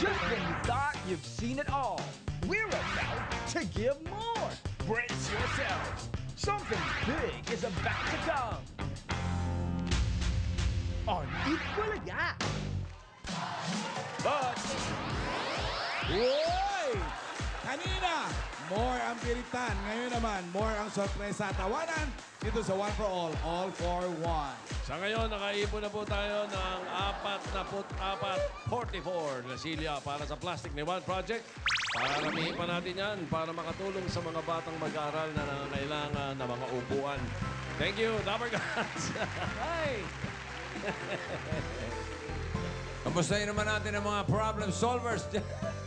Just when you thought you've seen it all, we're about to give more. Brace yourselves. Something big is about to come. On Equalaga. But, Uy! Kanina, more ang pilitan. Ngayon naman, more ang sorpresa at tawanan dito sa One for All for One. Sa ngayon, nakaipon na po tayo ng 44 na silya para sa Plastic ni One Project. Paramihin pa natin yan para makatulong sa mga batang mag-aaral na nangangailangan ng mga upuan. Thank you, Dapper Gods! Hi! Kamustahin naman natin ang mga problem solvers dyan.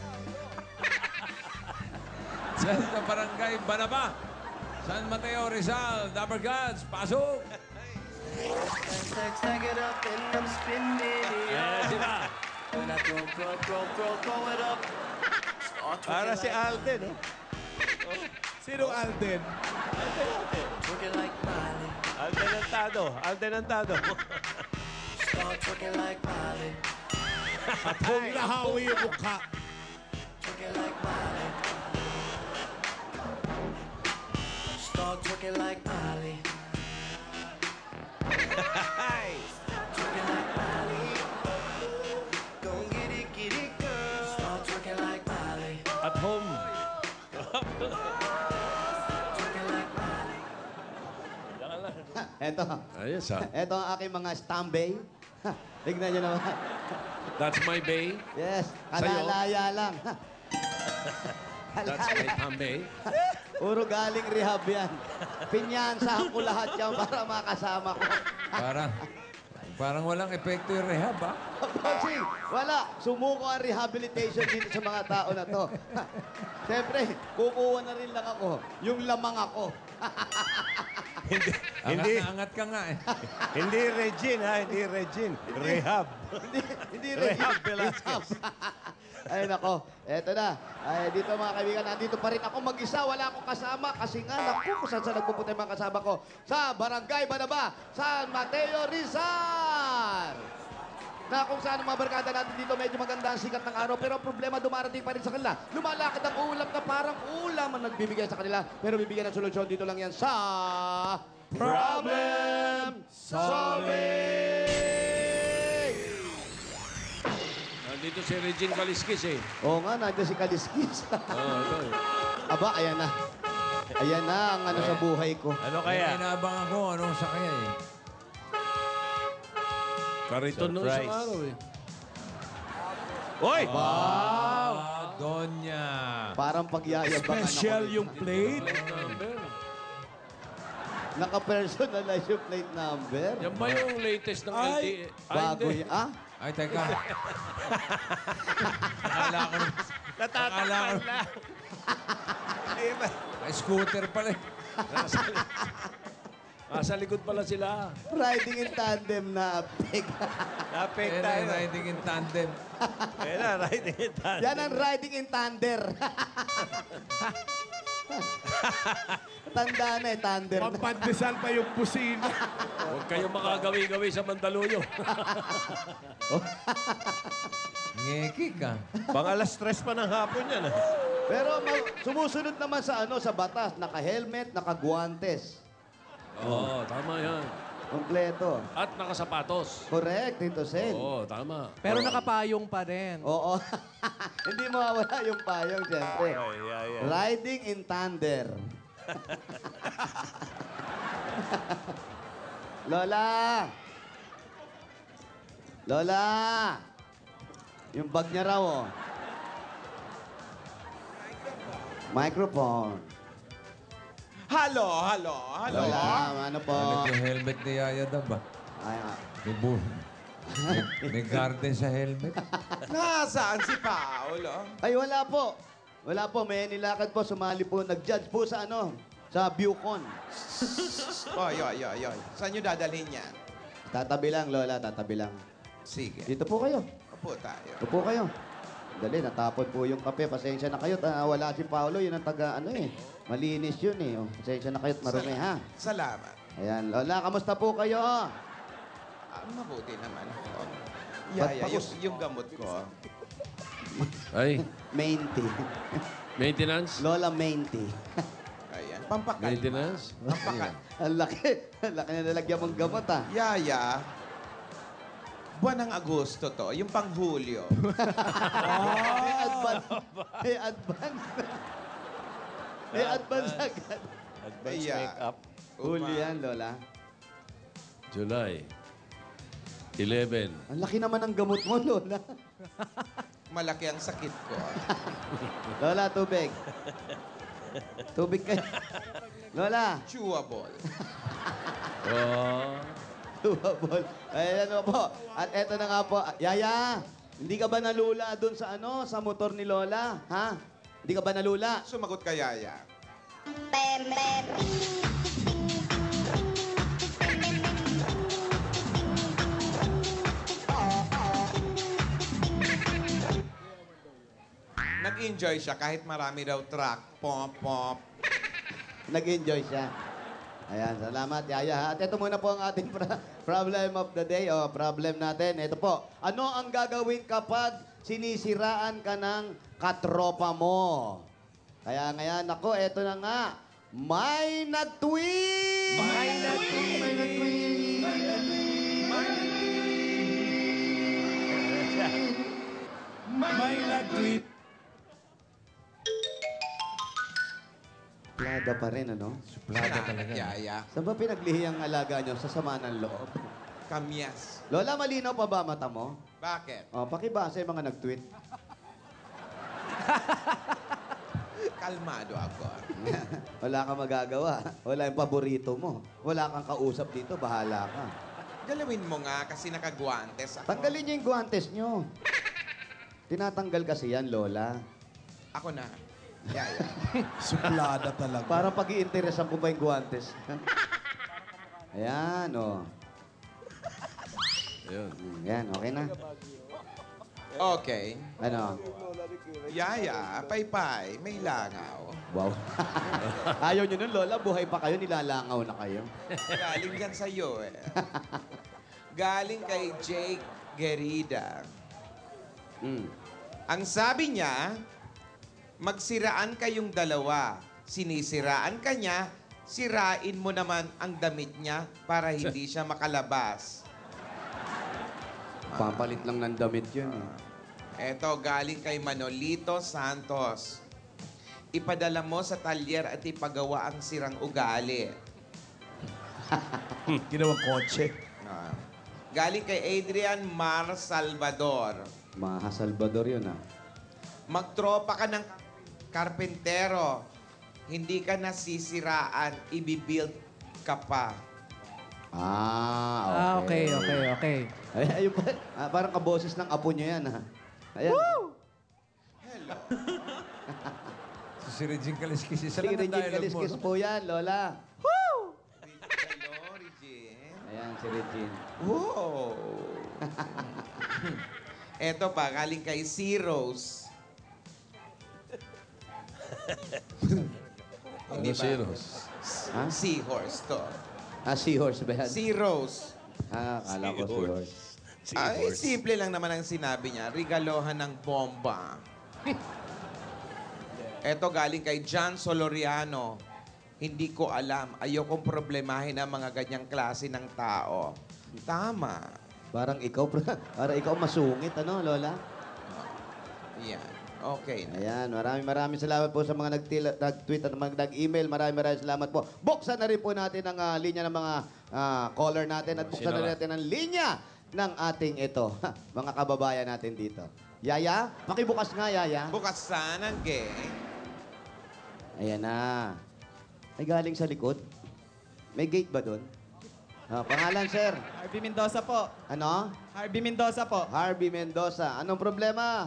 Dyan sa Barangay Banaba, San Mateo, Rizal, Dapper Gods, pasok! Stack it up and I'm spinning it Yes, sila! When I throw it up. Start Para si twerking Alden, no? Sino Alden? twerking like Miley. Alden Antado. Alden Antado. Start twerking like Miley. At kung nahawi yung mukha. Twerking like Miley. Start twerking like Miley. Twerking like Miley. Don't get it, girl. Start twerking like Miley. At home. Twerking like Miley. Eto. Ayos, ha? Eto ang aking mga stambay. Tignan nyo naman. That's my bay. Yes, Sa'yo? kalalaya lang. That's my tambay. Puro galing rehab yan. Pinyansahan ko lahat yan para makasama ko. Parang walang epekto yung rehab, ha? Bossing, wala. Sumuko ang rehabilitation dito sa mga tao na to. Siyempre, kukuha na rin lang ako. Yung lamang ako. Hindi. Angat ka nga, eh. Hindi Regine, ha? Hindi Regine. Rehab. Hindi Rehab rin. Velasquez. Ay, nako. Eto na. Ay, dito mga kaibigan, nandito pa rin ako mag-isa. Wala akong kasama kasi nga, naku, kung saan sa nagpupunta yung mga kasama ko. Sa Barangay Banaba, San Mateo, Rizal. Na kung saan ang mga barkada natin dito, medyo maganda ang sikat ng araw. Pero ang problema, dumarating pa rin sa kanila. Lumalakad ang ulap na parang ulam ang nagbibigay sa kanila. Pero bibigyan ng solusyon dito lang yan sa... Problem Solving! Nandito si Regine Kaliskis, eh. Oo nga, nandiyan si Kaliskis. Ito, eh. Aba, ayan na. Ayan na ang ano sa buhay ko. Ano Kaya kaya? inaabangan ko anong sakya, eh. Kariton nung isang Surprise. araw, eh. Hoy! Donya. Parang pagyayabangan Special ako. yung plate. Plate number. Naka-personalize yung plate number. Yan ba yung latest ng Ay, LTE? Bago hindi. yun. Ah? Ay, teka. Akala ko Natatakpan lang. Ay, scooter pala, eh. Sa likod pala sila. Riding in tandem na pig. Napek Ayan tayo. na, riding in tandem. Ayan na, riding it on. Yan ang riding in thunder. Tanda na eh, thunder na. Pampandesal pa yung busina. Huwag kayong makagawi-gawi sa Mandaluyong. Ngeki ka. Pang alas 3 pa ng hapon yan. ah. Pero sumusunod naman sa ano sa batas, naka-helmet, naka-guantes. Oo, tama yan. Kompleto. At nakasapatos. Correct, Tito Sen. Oo, tama. Pero nakapayong pa rin. Oo. Hindi mawawala yung payong, siyempre. Ay, ay, ay. Riding in thunder. Lola! Lola! Yung bag niya raw, oh. Microphone. Halo. Lola, ano po? Ano yung helmet ni Yaya Dab, ah? Ay, ah. May may garden sa helmet. Nasaan si Paolo? Ay, wala po. Wala po. May nilakad po. Sumali po. Nag-judge po sa ano? Sa Bucon. Oy. Saan nyo dadalhin yan? Tatabi lang, Lola. Tatabi lang. Sige. Dito po kayo. Upo tayo. Upo kayo. Dali, natapon po yung kape. Pasensya na kayo. Wala si Paolo. Yun ang taga, ano eh. Malinis yun eh. Oh, pasensya na kayo't marumi, ha? Salamat. Ayan, Lola. Kamusta po kayo? Mabuti naman ako. Ba't Yaya, paus- yung gamot ko. Ay, Mainty. maintenance? Lola Mainty. Ayan, pampakalma. Maintenance? Ang laki. Ang laki na nalagyan mong gamot, ah. Yaya, buwan ng Agosto to, yung pang Hulyo. May advance. May advance. May advance agad. Advance Ayan. make-up. Huli yan, Lola. July 11. Ang laki naman ng gamot mo, Lola. Malaki ang sakit ko. Lola, tubig. Tubig kayo. Lola, Chewable. Oh. tubabol. Ayan o po. At eto na nga po. Yaya, hindi ka ba nalula doon sa sa motor ni Lola? Ha? Hindi ka ba nalula? Sumagot ka, Yaya. Nag-enjoy siya kahit marami daw truck. Pop, pop. Nag-enjoy siya. Ayan, salamat, Yaya. Ha? At ito muna po ang ating problem of the day. O, problem natin. Ito po. Ano ang gagawin kapag sinisiraan ka ng katropa mo? Kaya ngayon, ako, ito na nga. May nag-tweet! May nag-tweet! May nag-tweet! May nag-tweet. Plada pa rin, ano? Suplada talaga. Yaya. Saan ba pinaglihi ang alaga nyo? Sa sama ng loob. Kamyas. Lola, malinaw pa ba mata mo? Bakit? O, pakibasa yung mga nag-tweet. Kalmado ako. Wala kang magagawa. Wala yung paborito mo. Wala kang kausap dito. Bahala ka. Galawin mo nga kasi nakagwantes ako. Tanggalin niyo yung guantes nyo. Tinatanggal kasi yan, Lola. Ako na. Yaya. Suplada talaga. Para pag-iinteresan ko ba yung guantes? Ayan, o. Ayun. Yan, okay na. Okay. Ano? Yaya, paypay, may langaw. Wow. Ayaw nyo nun, Lola. Buhay pa kayo, nilalangaw na kayo. Galing yan sa'yo eh. Galing kay Jake Gerida. Ang sabi niya, magsiraan kayong dalawa. Sinisiraan ka niya, sirain mo naman ang damit niya para hindi siya makalabas. Pampalit lang ng damit yun. Eto, galing kay Manolito Santos. Ipadala mo sa talyer at ipagawa ang sirang ugali. Ginawang kotse. Galing kay Adrian Mar Salvador. Maha Salvador yun, ah. Magtropa ka ng karpentero. Hindi ka nasisiraan, ibibuild ka pa. Ah, okay. Ay, ayun pa. Parang kaboses ng apo niya yan, ha? Ayan. Woo! Hello. Si Regine Kaliskis. Isa Si lang ang Regine dialogue mo. Kaliskis po yan, Lola. Hello, Regine. Ayan, si Regine. Wow. Eto pa, galing kay Zeros. Ano zeros? Ha? Seahorse to. Seahorse ba yan? Zeros. Akala ko seahorse. Ay, simple lang naman ang sinabi niya. Regalohan ng bomba. Eto galing kay John Soloriano. Hindi ko alam. Ayokong problemahin ang mga ganyang klase ng tao. Tama. Parang ikaw masungit, ano, Lola? Yan. Okay na. Ayan, maraming salamat po sa mga nag-tweet at mga nag-email. Maraming salamat po. Buksan na rin po natin ang linya ng mga caller natin at buksan na rin natin ang linya ng ating mga kababayan natin dito. Yaya, pakibukas nga, Yaya. Bukasan ang gate. Ayan na. Ay, galing sa likod. May gate ba doon? Pangalan, sir? Harvey Mendoza po. Ano? Harvey Mendoza po. Harvey Mendoza. Anong problema?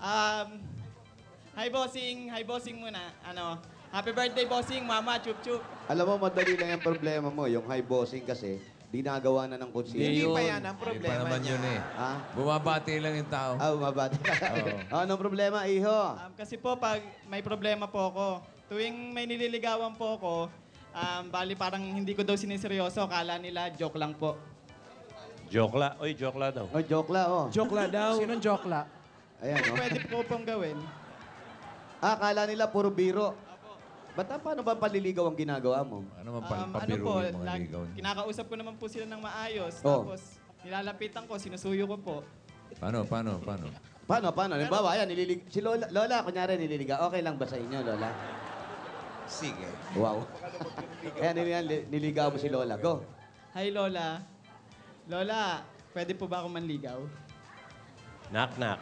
Hi, bossing. Hi, bossing muna. Happy birthday, bossing. Mama, chup-chup. Alam mo, madali lang yung problema mo. Yung high bossing kasi, ginagawa na ng konsensya. Hindi pa yan ang Hindi pa problema naman niya. yun eh. Ha? Bumabati lang yung tao. Mabati ka. Anong problema, iho? Kasi po, pag may problema po ako, tuwing may nililigawan po ako, bali parang hindi ko daw siniseryoso. Kala nila, joke lang po. Joke la. Oy, joke la daw. Joke la, oh. Joke la daw. Sinong joke la? Ayan, no? Pwede po pong gawin. Akala nila puro biro. Paano ba paliligaw ang ginagawa mo? Ano man Ano po, pabiruin mga ligaw niyo? kinakausap ko naman po sila ng maayos. Oh. Tapos, nilalapitan ko, sinusuyo ko po. Paano? Paano? Halimbawa, ayan, si Lola, kunyari nililigaw. Okay lang ba sa inyo, Lola? Sige. Wow. Ayan, niligaw mo si Lola. Go. Hi, Lola. Lola, pwede po ba ako manligaw? Knock.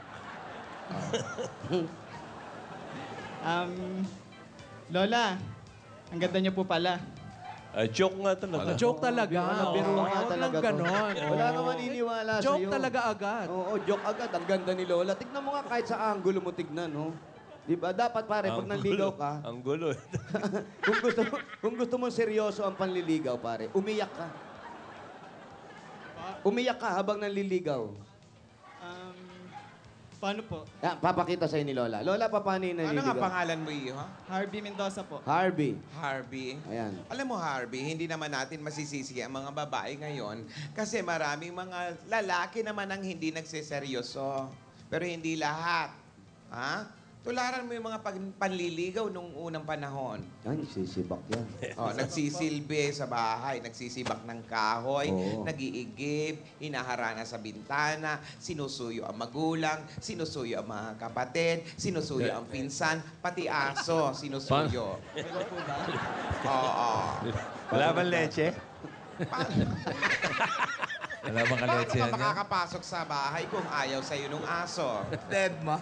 Lola, ang ganda niyo po pala. Joke nga talaga. Joke talaga. Biro nga Huwag talaga lang to. ganon. Wala nang maniniwala sa'yo. Joke talaga agad. Oo, joke agad. Ang ganda ni Lola. Tignan mo nga kahit sa angulo mo tignan, no? Di ba? Dapat pare, pag nanligaw ka, Ang gulo. kung gusto mo seryoso ang panliligaw, pare, umiyak ka. Umiyak ka habang nanliligaw. Paano po? Yan, papakita sa'yo ni Lola. Lola, paano yung Ano nga nanliligaw? pangalan mo, Iho? Harvey Mendoza po. Harvey. Harvey. Ayan. Alam mo, Harvey, hindi naman natin masisisi ang mga babae ngayon kasi maraming mga lalaki naman ang hindi nagseseryoso. Pero hindi lahat. Ha? Tularan mo yung mga panliligaw nung unang panahon. Ay, sisibak yan. Nagsisilbi sa bahay, nagsisibak ng kahoy, Oo. nag-iigib, hinaharana sa bintana, sinusuyo ang magulang, sinusuyo ang mga kapatid, sinusuyo ang pinsan, pati aso, sinusuyo. Oo. Wala bang leche? Wala bang Paano kaletse ka yan? makakapasok sa bahay kung ayaw sa'yo nung aso? Dead ma.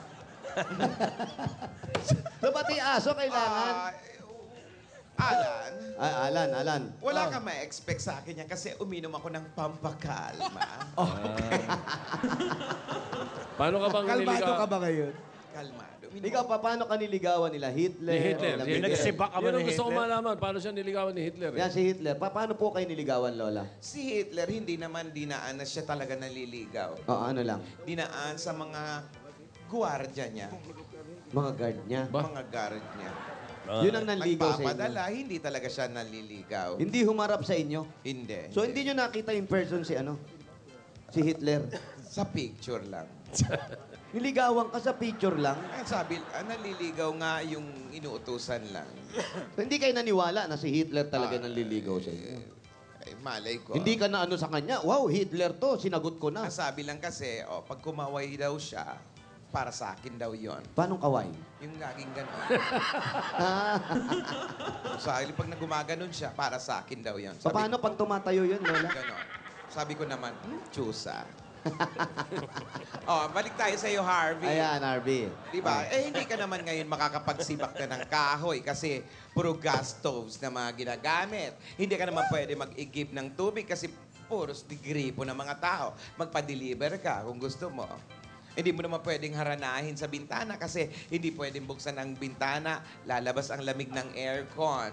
So, pati aso kailangan. Alan, Alan. wala ka ma-expect sa akin yan kasi uminom ako ng pampakalma. Paano ka bang niligaw? ba ngayon? Kalmado. Ikaw, paano ka niligawan nila? Hitler? Ni Hitler. o Hitler. Nagsibak ka ba Yun ang ni gusto ko Hitler? malaman. Paano siya niligawan ni Hitler? Yan si Hitler. Paano po kayo niligawan, Lola? Si Hitler, hindi naman dinaan na siya talaga naliligaw. Ano lang? Dinaan sa mga gwardiya niya, Mga guard niya. mga guard niya. Yun ang nanligaw sa inyo. Nagpapadala, hindi talaga siya naliligaw. Hindi humarap sa inyo. Hindi. So, hindi nyo nakita in person si si Hitler. Sa picture lang. Niligawan ka sa picture lang. Sabi, naliligaw nga yung inuutusan lang. So, hindi kayo naniwala na si Hitler talaga nanliligaw sa inyo. Ay, malay ko. Hindi ka na sa kanya, wow, Hitler to, sinagot ko na. Sabi lang kasi, pag kumaway daw siya, para sa akin daw yon. Paano kaway? Yung laging gano'n. Sabi, pag nagumaganon siya, para sa akin daw yon. Paano pag tumatayo yun, Lola? Ganon. Sabi ko naman, tsusa. Balik tayo sa iyo, Harvey. Ayan, Harvey. Diba? Hindi ka naman ngayon makakapagsibak na ng kahoy kasi puro gas stoves na mga ginagamit. Hindi ka naman pwede mag-igib ng tubig kasi puros digripo ng mga tao. Magpa-deliver ka kung gusto mo. Hindi mo naman pwedeng haranahin sa bintana kasi hindi pwedeng buksan ang bintana, lalabas ang lamig ng aircon.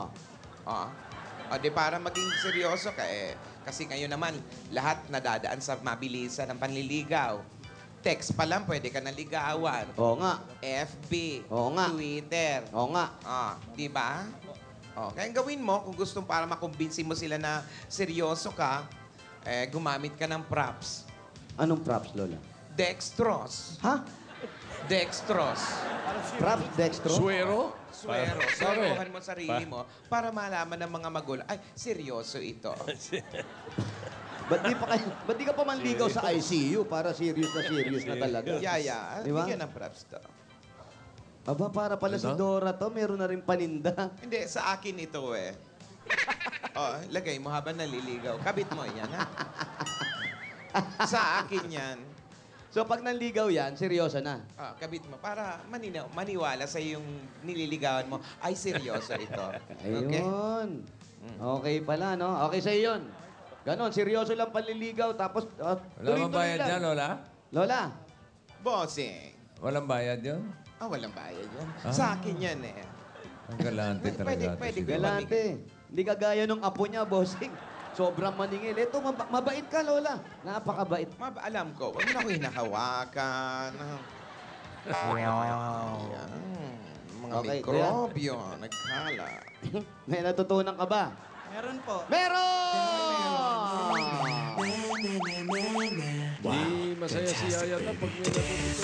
Di para maging seryoso ka kasi ngayon naman, lahat nadadaan sa mabilisan ng panliligaw. Text pa lang, pwede ka naligawan. Oo nga. FB. Oo nga. Twitter. Oo nga. Di ba? Kaya gawin mo, kung gusto para makumbinsi mo sila na seryoso ka, gumamit ka ng props. Anong props, Lola? Dextrose. Ha? Dextrose. Props, Dextro? Suero? Suero. Suerohan mo sarili mo para malaman ng mga magulang, ay, seryoso ito. Ba't di ka pa manligaw sa ICU para serious na talaga? Yaya, Di ba? bigyan ng props to. Aba, para pala si Dora to, meron na rin paninda. Hindi, sa akin ito lagay mo habang naliligaw. Kabit mo yan, ha? Sa akin yan. So, pag nanligaw yan, seryoso na. Kabit mo para maniwala sa yung nililigawan mo, ay seryoso ito. Okay? Ayun. Okay pala, no? Okay sa'yo yun. Ganon, seryoso lang panliligaw, tapos Wala tuloy-tuloy bang bayad lang. dyan, Lola? Lola, Bossing. Walang bayad yun? Walang bayad yan. Sa akin yan Ang galante talaga. Pwede ito si- ko galante. Hindi kagaya nung apo niya, bossing. Sobrang maningil. Ito, mabait ka, Lola. Napakabait. Alam ko, huwag mo na ako hinahawakan. Yan. Mga Okay, mikrobyo, nagkala. May natutunan ka ba? Meron po. Meron! Di masaya si Yaya na pag may natututo.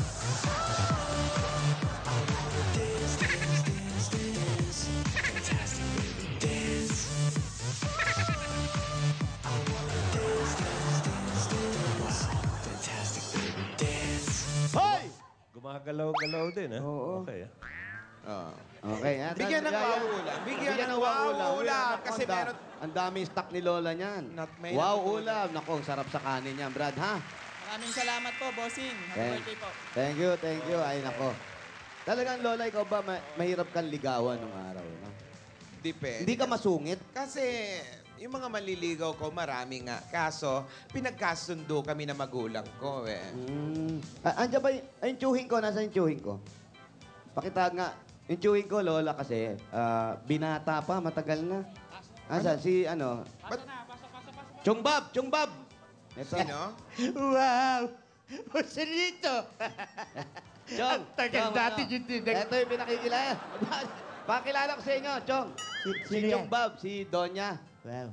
Hoy! Gumagalaw-galaw din, ha? Oo. Okay, ha? Okay, yan. Bigyan ng Yaya. wow-ulam. Bigyan ng wow-ulam. Kasi meron... Ang daming stock ni Lola niyan. May Wow, natutunan. ulam. Naku, ang sarap sa kanin niyan, Brad, ha? Maraming salamat po, bossing. Happy birthday po. Thank you, thank you. Ay, nako. Talagang, Lola, ikaw ba mahirap kang ligawan ng araw, no? Depende. Hindi ka masungit? Kasi yung mga maliligaw ko, marami nga. Kaso, pinagkasundo kami na magulang ko, eh. Andiyan ba yung tsuhin ko? Nasaan yung tsuhin ko? Pakita nga. Yung tsuhin ko, Lola, kasi binata pa, matagal na. Asa, si ano? Chungbab! Chungbab! Ito. Sino? Wow! Joselito! Chong! Tagal Chong, dati ano? yun din. Ito yung pinakikilala. Pakilala ko sa inyo, Chong. Si Sino yan? Chungbab, si Donya. Wow.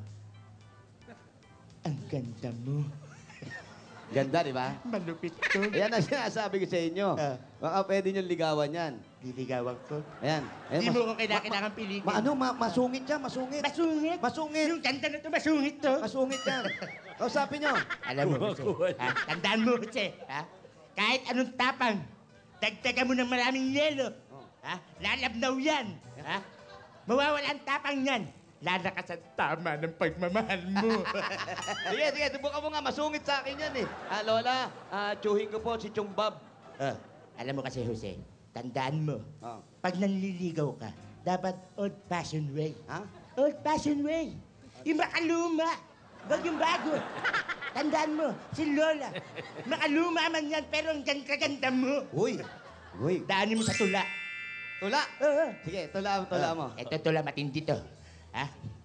Ang ganda mo. Ganda, di ba? Malupit to. Ayan ang sinasabi ko sa inyo. Baka pwede nyo ligawan yan. Liligawan ko. Ayan. Hindi mo ko kailangan pilitin. Masungit siya, masungit. Masungit? Masungit. Yung ganda na to, masungit to. Masungit yan. Kausapin nyo. Alam mo, Jose, ha? Tandaan mo, Jose, ha? Kahit anong tapang, dagdagan mo ng maraming yelo. Ha? Lalabnaw yan. Ha? Mawawala ang tapang yan. Lalakas ang tama ng pagmamahal mo. Sige, sige. Subukan mo nga. Masungit sa akin yan eh. Lola, tsuhin ko po si Chungbab. Alam mo kasi, Jose, tandaan mo, Oh. pag nanliligaw ka, dapat old-fashioned way. Ha? Old-fashioned way. Yung makaluma. Wag yung bago. Tandaan mo, si Lola, makaluma man yan, pero ang ganda mo. Uy. Uy. Daanin mo sa tula. Tula. Oo. Sige, tula mo. Ito tula, matindi to. Ha?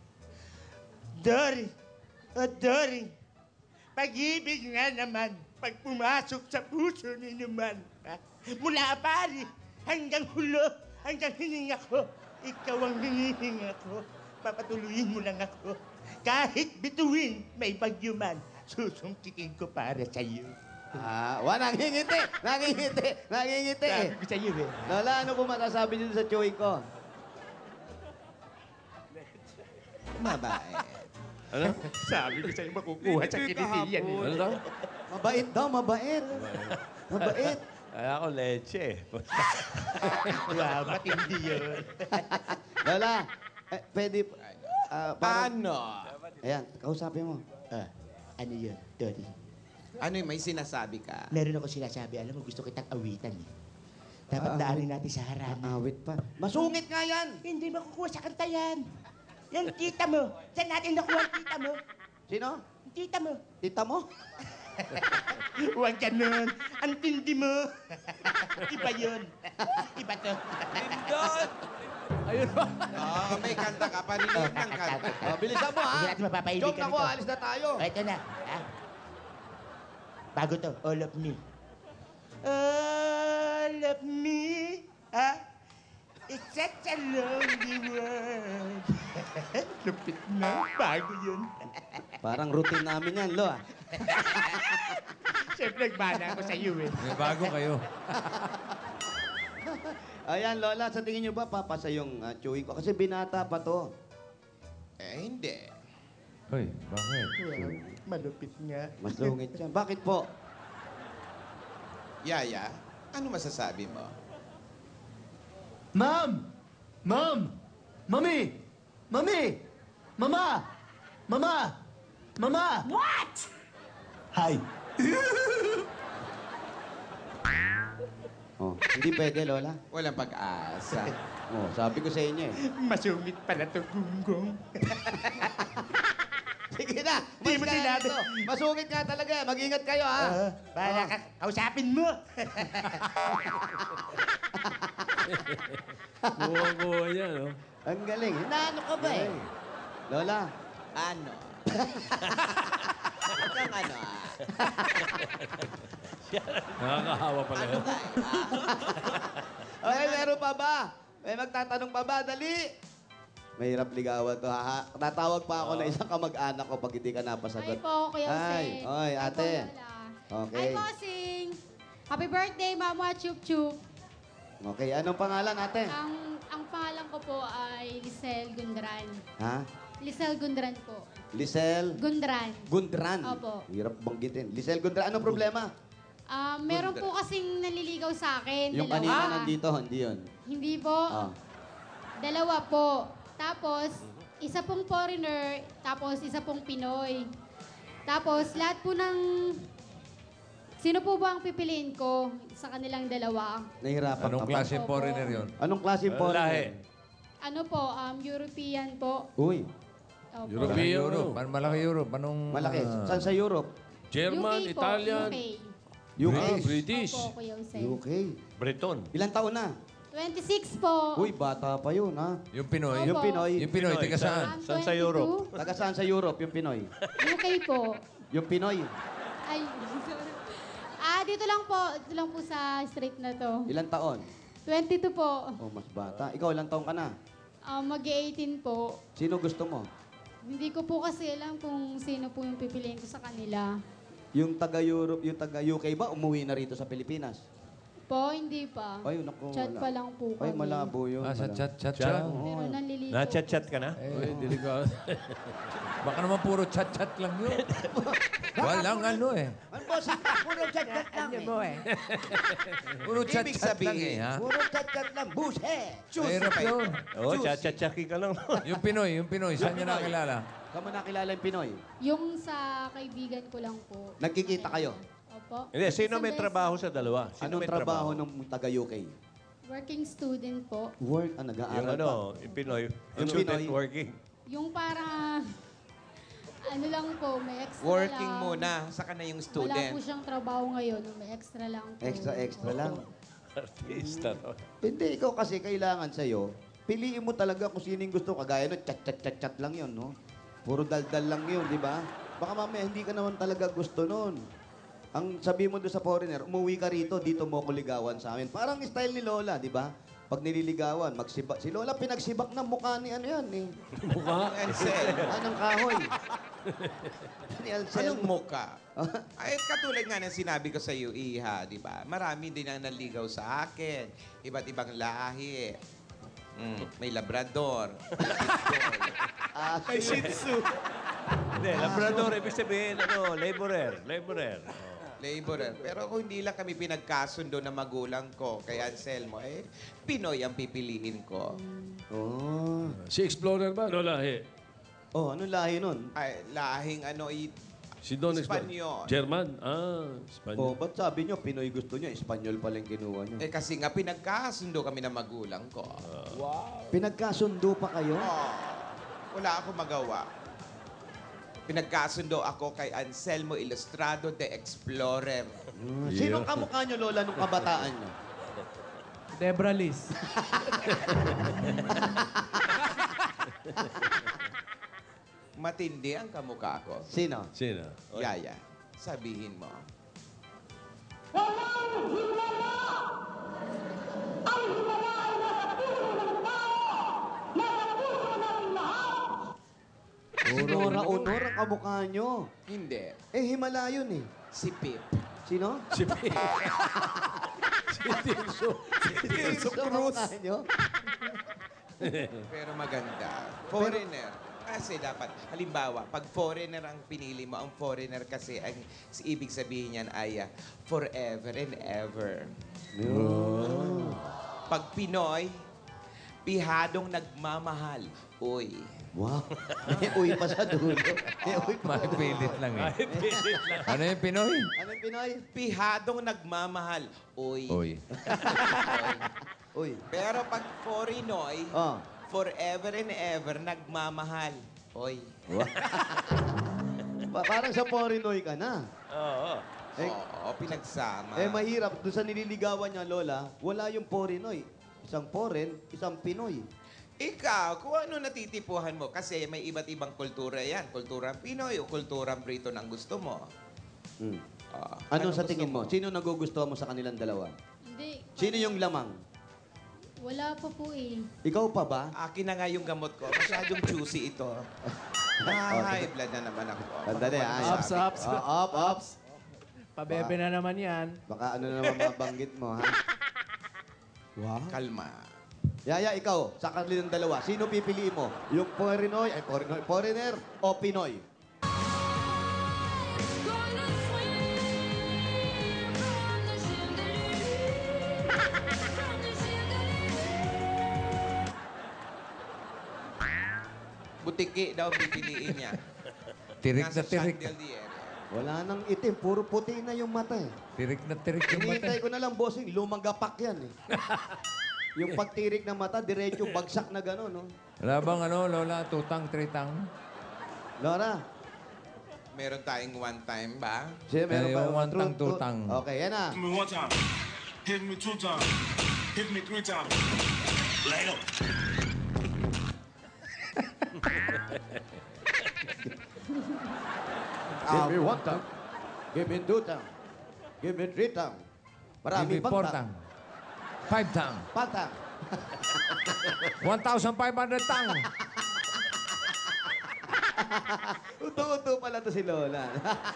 Dory. O Dory. Pag-ibig nga naman, pag pumasok sa puso ni naman, ha? Mula pari hanggang hulo, hanggang hininga ko, ikaw ang hinihinga ko. Papatuloyin mo lang ako. Kahit bituin, may bagyo man, susungkitin ko para sa iyo. Nangingiti. Nangingiti. Sabi ko sa iyo eh. Lola, ano po masasabi dito sa tsuhin ko? Mabait. Ano? Sabi ko sa iyo, makukuha sa kinitiyan. Ano daw? Mabait daw, mabait. Mabait. Kaya ako leche. Wow, matindi yun. Lola, pwede... Paano? Ayan, kausapin mo. Ano yun, Dory? Ano yung may sinasabi ka? Meron ako sinasabi, alam mo, gusto kitang awitan eh. Dapat daanin natin sa harana. Awit pa. Masungit nga yan. Hindi makukuha sa kanta yan. Yan, tita mo. Saan natin nakuha ang tita mo? Sino? Ang tita mo. Tita mo? Huwag ganun. Ang tindi mo. Iba yun. Iba to. Lindot! Ayun ba? May kanta ka. Panilig ng kanta. Bilisan mo, ha? Hindi natin mapapaibig Chong, ka naku, nito. alis na tayo. O, ito na. Ha? Bago to, all of me. All of me. Ha? It's such a lonely world. Lupit na. Bago yun. Parang routine namin yan, Lo, Siyempre, nagmana ako sa iyo eh. May bago kayo. Ayan, Lola, sa tingin nyo ba papasa yung chewing ko? Kasi binata pa to. Hindi. Hoy, bakit? Well, malupit nga. Masungit siya. Bakit po? Yaya, ano masasabi mo? Ma'am! Ma'am! Mami! Mami! Mama! Mama! Mama! What? Hi! Oh, hindi pwede, Lola. Walang pag-asa. Oh, sabi ko sa inyo eh. Masungit pala to, gunggong. Sige na. Di mo umalis ka na sinabi. dito. Masungit nga talaga. Mag-ingat kayo, ha? Para ka, kausapin mo. Kuha-kuha niya, no? Ang galing. Hinaano ka ba eh? Lola. Ano? Huwag kang ano, Nakakahawa pala yun. Okay, meron pa ba? May magtatanong pa ba? Dali! Mahirap ligawan to, ha? Tatawag pa ako ng isang kamag-anak ko pag hindi ka napasagot. Hi po, Kuya Jose. Hi. Oy, ate. Hi po, Lola. Okay. Hi, Bossing! Happy birthday, Mama Chup Chup. Okay, anong pangalan ate? Ang pangalan ko po ay Lisel Gundran. Ha? Lisel Gundran po. Lisel? Gundran. Gundran? Opo. Hirap banggitin. Lisel Gundran, anong problema? Meron po kasing naliligaw sa akin. Yung dalawa. kanina nandito, hindi yun. Hindi po. Dalawa po. Tapos, isa pong foreigner, tapos isa pong Pinoy. Tapos, lahat po ng... Sino po ba ang pipiliin ko sa kanilang dalawa? Nahihirapan Anong ka ba? klaseng foreigner yun? Anong klaseng foreigner? Ano po, European po. Uy. Opo. European. Europe. Malaki Europe. Anong... Malaki. Saan sa Europe? German, UK po, Italian. UK. British. Opo, Kuya Jose. UK. Breton. Ilang taon na? 26 po. Uy, bata pa yun, ha? Yung Pinoy? Yung Pinoy. Yung Pinoy, taga saan? Saan sa Europe? Taga saan sa Europe, yung Pinoy? UK po. Yung Pinoy. Ay, sorry. Dito lang po sa street na to. Ilang taon? 22 po. Oh, mas bata. Ikaw, ilang taon ka na? Mag-18 po. Sino gusto mo? Hindi ko po kasi alam kung sino po yung pipiliin ko sa kanila. Yung taga-Europe, yung taga-UK ba, umuwi na rito sa Pilipinas? Po, hindi pa. Ay, naku, Chat wala. pa lang po Ay, kami. malabo yun. Sa malabo. chat. Pero nanlilito. Na-chat-chat ka na? Uy, delikado. Baka naman puro chat lang yun. Walang ano eh. Ano po, puro chat-chat lang eh. Puro chat Ibig lang sabihin, eh, ha? Puro chat-chat lang. Bushe! Mahirap yun. Oo, chat-chat-chaki ka lang. Yung Pinoy, saan niya nakilala? Kamo nakilala yung Pinoy? Yung sa kaibigan ko lang po. Nagkikita kayo? Opo. Hindi, sino Isang may beses. trabaho sa dalawa? Sino Anong may trabaho ng taga-UK? Working student po. Work, Yung nag-aaral ano, pa. yung Pinoy. Yung student Pinoy. working. Yung parang... ano lang po, may extra Working lang. muna, saka na yung Wala po student. siyang trabaho ngayon. May extra lang po. Extra lang. Artista, no? Hindi, ikaw kasi kailangan sa'yo, piliin mo talaga kung sino yung gusto. Kagaya no, chat lang yun, no? Puro daldal lang yun, di ba? Baka mamaya hindi ka naman talaga gusto nun. Ang sabi mo doon sa foreigner, umuwi ka rito, dito mo ko ligawan sa amin. Parang style ni Lola, di ba? Pag nililigawan, magsibak. Si Lola pinagsibak ng mukha ni ano yan, eh. Mukha? Ansel. Anong kahoy? Ni Ansel. Anong muka? Ay, katulad nga ng sinabi ko sa iyo, Iha, di ba? Marami din ang naligaw sa akin. Iba't ibang lahi. May Labrador. May Shih Tzu. Hindi, Labrador, ibig sabihin, ano, laborer. Laborer. Laborer. Pero kung hindi lang kami pinagkasundo na magulang ko kay Anselmo, eh, Pinoy ang pipiliin ko. Oh. Si Explorer ba? Ano lahi? Oh, anong lahi nun? Ay, lahing ano, Si Don Explorer. Espanyol. German? Oh, Espanyol. ba't sabi nyo, Pinoy gusto nyo, Espanyol pala yung kinuha nyo? Eh, kasi nga pinagkasundo kami ng magulang ko. Pinagkasundo pa kayo? Wala akong magawa. Pinagkasundo ako kay Anselmo Ilustrado de Explorer. Sinong kamukha nyo, Lola, nung kabataan nyo? Debra Liz. Matindi ang kamukha ko. Sino? Sino? Yaya, sabihin mo. Si Nora Honor ang kamukha nyo. Hindi. Eh, Himalayon eh. Si Pip. Sino? Si Pip. Si Tirso. Tirso Cruz. Pero maganda. Foreigner. Kasi dapat, halimbawa, pag foreigner ang pinili mo, ang foreigner kasi, ang ibig sabihin niyan ay forever and ever. Pag Pinoy, pihadong nagmamahal. Uy. Wow. May uy pa sa dulo. May uy pa. May pilit lang eh. Ano yung Pinoy? Anong Pinoy? Pihadong nagmamahal. Uy. Uy. Uy. Pero pag Forinoy, Oh. forever and ever, nagmamahal. Uy. Parang sa Porinoy ka na. Oo. Oo, pinagsama. Eh, mahirap. Doon sa nililigawan niya, Lola, wala yung Porinoy. Isang foreign, isang Pinoy. Ikaw, kung ano natitipuhan mo, kasi may iba't ibang kultura yan. Kulturang Pinoy o kulturang Briton ang gusto mo. Ano sa tingin mo? Sino nagugustuhan mo sa kanilang dalawa? Hindi. Sino yung lamang? Wala pa po eh. Ikaw pa ba? Akin na nga yung gamot ko. Masyadong juicy ito. High blood na naman ako. Sandali, Ano ay. sabi ko? Ups. Pabebe na naman yan. Baka ano na naman mabanggit mo, ha? Wow. Kalma. Yaya, ikaw, sa kanilang dalawa, sino pipiliin mo? Yung foreigner o Pinoy? Butiki daw pipiliin niya. Tirik na Nasa tirik. chandelier. Wala nang itim, puro puti na yung mata eh. Tirik na tirik yung mata. Hinihintay ko na lang, bossing, lumang gapak yan eh. Yung pagtirik ng mata, diretso bagsak na gano'n, no? Wala bang ano, Lola, tutang, tritang? Laura, Meron tayong one time ba? siya meron Eh, pa. yung one True, tang, two true. tang. Okay, yan na. Hit me one time. Hit me two times. Hit me three times. Later. Give me one tang. Give me two tang. Give me three tang. Marami Give me pang four tang. tang. 5 tang. Patang. 1,500 tang. Uto-uto pala to si Lola.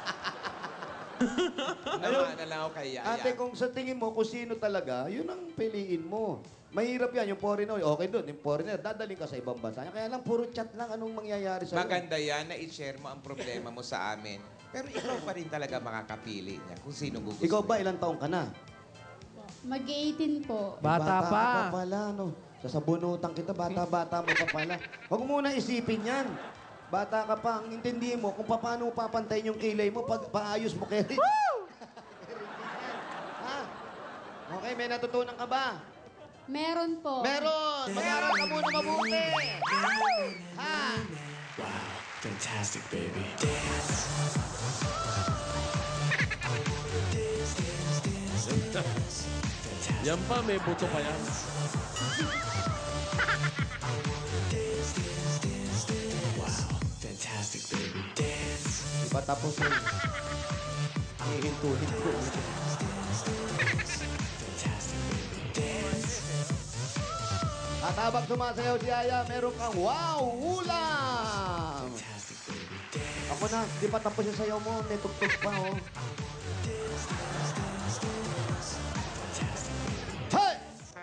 Naman na lang ako kay Yaya. Ate, kung sa tingin mo kung sino talaga, yun ang piliin mo. Mahirap yan, yung foreigner. Okay doon, yung foreigner, dadaling ka sa ibang bansa. Kaya lang, puro chat lang, anong mangyayari sa'yo? Maganda yan na i-share mo ang problema mo sa amin. Pero ikaw pa rin talaga makakapili niya kung sino gusto. Ikaw ba, ilang taong ka na? Mag-18 po. Bata pa. ka pa pala, no? Sasabunutan kita, bata-bata mo pa pala. Huwag mo muna isipin yan. Bata ka pa, ang intindihin mo kung paano papantayin yung kilay mo pag paayos mo kay Rich. Ha? Okay, may natutunan ka ba? Meron po. Meron! Mag-aral ka muna mabuti! Ha? Fantastic, baby. Yan pa, may buto pa yan. Fantastic, baby. Di ba tapos yun? Hihinto-hinto. At habang sumasayaw si Aya, meron kang wow ulam! Ako na, di pa tapos yung sayaw mo. May tugtog pa, oh. Hey!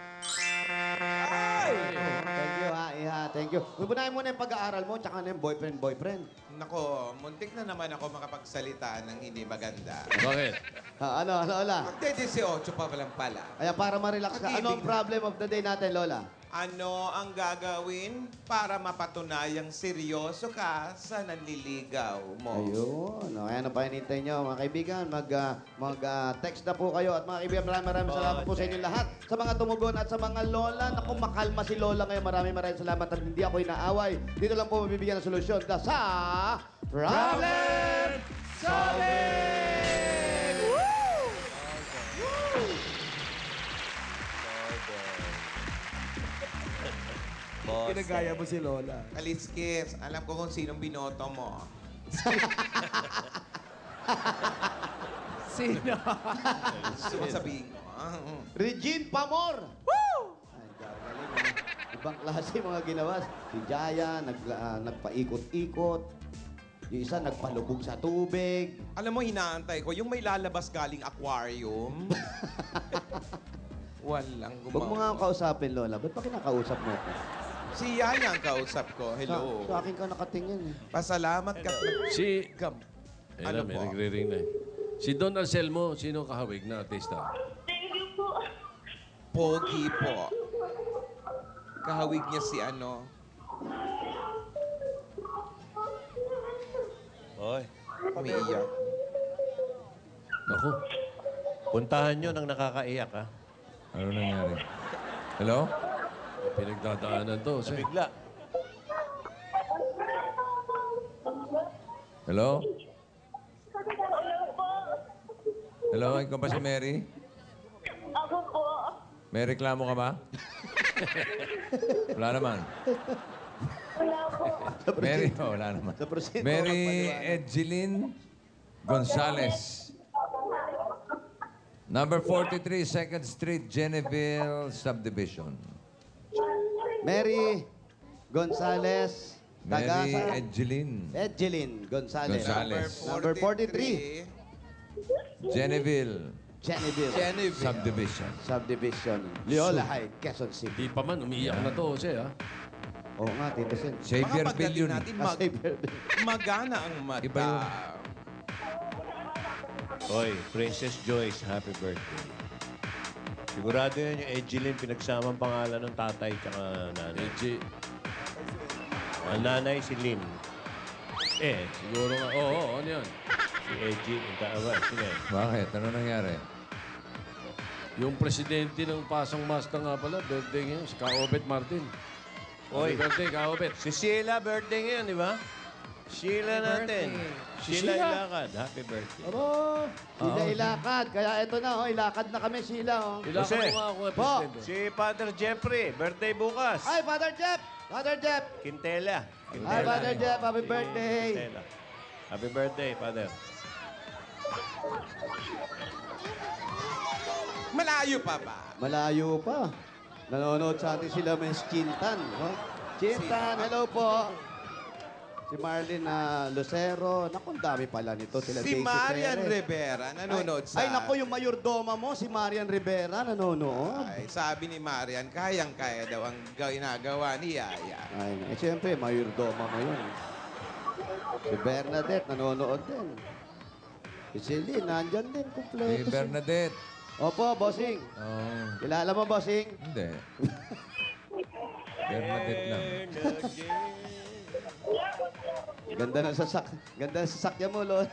Thank you, ha, Iha. Thank you. Ubunahin mo na yung pag-aaral mo, tsaka na yung boyfriend. Nako, muntik na naman ako makapagsalita ng hindi maganda. Bakit? Ha, ano, Lola? Magde-18 pa lang pala. Kaya para ma-relax ka, ano ang problem of the day natin, Lola? Ano ang gagawin para mapatunayang seryoso ka sa nanliligaw mo? Ayun. Kaya ano pa hinintay nyo, mga kaibigan? Mag-text na po kayo. At mga kaibigan, maraming salamat po sa inyo lahat. Sa mga tumugon at sa mga lola. Naku, makalma si Lola ngayon. Maraming salamat at hindi ako inaaway. Dito lang po mabibigyan ng solusyon sa Problem Solving! Kinagaya mo si Lola. Kaliskis, alam ko kung sinong binoto mo. Sino? Gusto mo sabihin ko. Regine Pamor! Woo! Ay, gagaling, ha? Ibang klase mga ginawa. Si Jaya, nagpaikot-ikot. Yung isa, nagpalubog sa tubig. Alam mo, hinaantay ko, yung may lalabas galing aquarium. Walang gumawa. Huwag mo nga akong kausapin, Lola. Ba't pa kinakausap mo ako? Si Yaya ang kausap ko. Hello. Sa akin ka nakatingin, eh. Pasalamat ka. Si... Ano may po? nagre-ring na eh. Si Don Anselmo, sino kahawig na artista? Pogi po. Kahawig niya si ano. Hoy, Umiiyak. Naku. puntahan nyo ng nakakaiyak, ha? Ano nangyari? Hello? Pinagdadaanan to. Bigla. Hello? Hello, ikaw ba si Mary? Ako po. May reklamo ka ba? Wala naman. Wala po. Mary, wala naman. Mary Edgeline Gonzales. Number 43, 2nd Street, Jennyville Subdivision. Mary Gonzales. Mary Taga- Edgeline. Gonzales. Gonzales. Number 43. Genevieve. Genevieve. Subdivision. Leola High, Quezon City. Di pa man, umiiyak na to, Jose, ha? Oo nga, Tito Sen. Xavier Baka pagdating Billion. natin, magana ang mata. Iba yun. Oy, Princess Joyce, happy birthday. Sigurado yan yung Edgilyn, pinagsamang pangalan ng tatay tsaka nanay. Edgy. Ang nanay si Lynn. Siguro nga. Oo, ano yan? Si Edgy, yung taawa. Sige. Bakit? Ano nangyari? Yung presidente ng Pasang Mazda nga pala, birthday ngayon, si Kaobet Martin. Oy. Happy birthday, Kaobet. Si Sheila, birthday ngayon, di ba? Sheila natin. Sheila Ilacad, happy birthday. Aba, Sheila Ilacad. Kaya ito na, ilakad na kami, Sheila. Ilacad Jose. mo nga ako, Po. presidente. Si Father Jeffrey, birthday bukas. Ay, Father Jeff! Father Jeff! Quintela. Ay, Father Jeff, happy birthday! Quintela. Happy birthday, Father. Malayo pa ba? Malayo pa. Nanonood sa atin sila Miss Chintan. Oh. Chintan, hello po. Si Marlene Lucero. Naku, ang dami pala nito. Sila Si Daisy Marian Perez. Rivera nanonood sa... Ay, naku, yung mayordoma mo, si Marian Rivera, nanonood. Ay, sabi ni Marian, kayang-kaya daw ang ginagawa ni Yaya. Ay, siyempre, mayordoma mo yun. Si Bernadette, nanonood din. Si Celine, nandyan din, Si kumpleto. Bernadette. Opo, bossing. Oh, Kilala mo, bossing? hindi. Bernadette lang. Ganda ng sasakyan mo, Lord.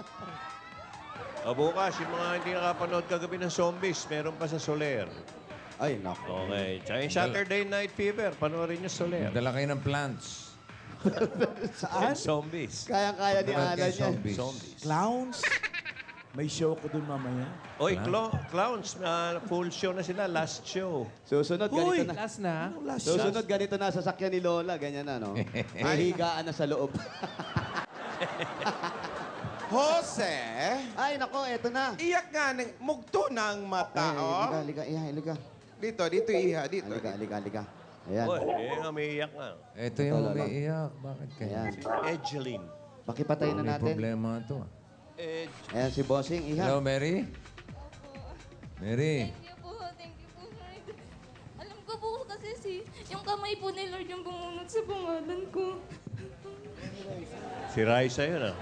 O bukas, yung mga hindi nakapanood kagabi ng Zombies, meron pa sa Soler. Ay, naku. Okay. Tsaka yung Saturday Night Fever, panoorin nyo Soler. Dala kayo ng plants. Saan? Zombies. Kayang-kaya ni Dala Alan kayo yan. zombies. Clowns? May show ko dun mamaya. Oy, clowns, full show na sila, last show. Susunod, Uy! ganito na. Last na. Susunod, ganito na sasakyan ni Lola. Ganyan na, no? May higaan na sa loob. Jose, Ay, nako, eto na. iyak nga ng mugto ng mata, oh. Halika, halika. Dito, iha, dito. Halika. Ayan. Oy, nga may iyak na. Ito yung umiiyak. Bakit kaya? Ayan. Si Edgeline. Pakipatay na May natin. problema ito. Ayan, si Bossing, iha. Hello, Mary? Mary? Thank you po, Lord. Alam ko po kasi yung kamay po ni Lord yung bumunot sa pangalan ko. Si Raisa yun, ah.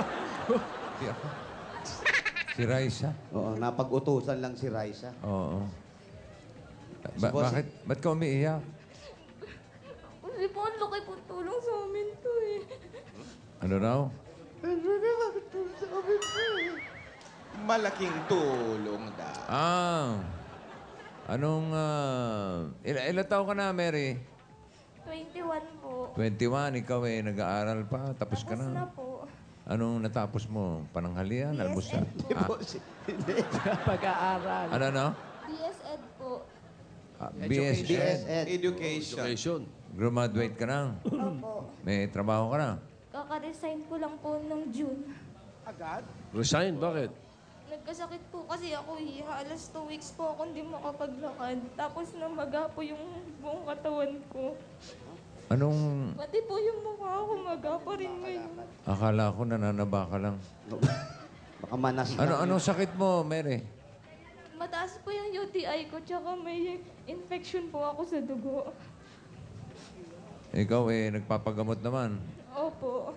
Si Raisa? Oo, napag-utusan lang si Raisa. Oo. Si Boss- Ba't ka umiiyak? Kasi po, ang laki po tulong sa amin to eh. Ano raw? Malaking tulong daw. Ilan taon ka na, Mary? 21 po. 21, ikaw nag-aaral pa, tapos ka Tapos na na. po. Anong natapos mo? Pananghalian? BS Almusal? Ed po. Pag-aaral. Ano? BS Ed po. BS Ed. Education. Graduate ka na? Opo. May trabaho ka na? Kaka-resign ko lang po nung June. Resign, bakit? Nagkasakit po kasi ako alas 2 weeks po ako hindi makapaglakad. Tapos namaga po yung buong katawan ko. Anong... Pati po yung mukha ko maga pa rin ngayon. Akala ko nananaba ka lang. Baka manas Anong sakit mo, Mary? Mataas po yung UTI ko tsaka may infection po ako sa dugo. Ikaw nagpapagamot naman. Opo.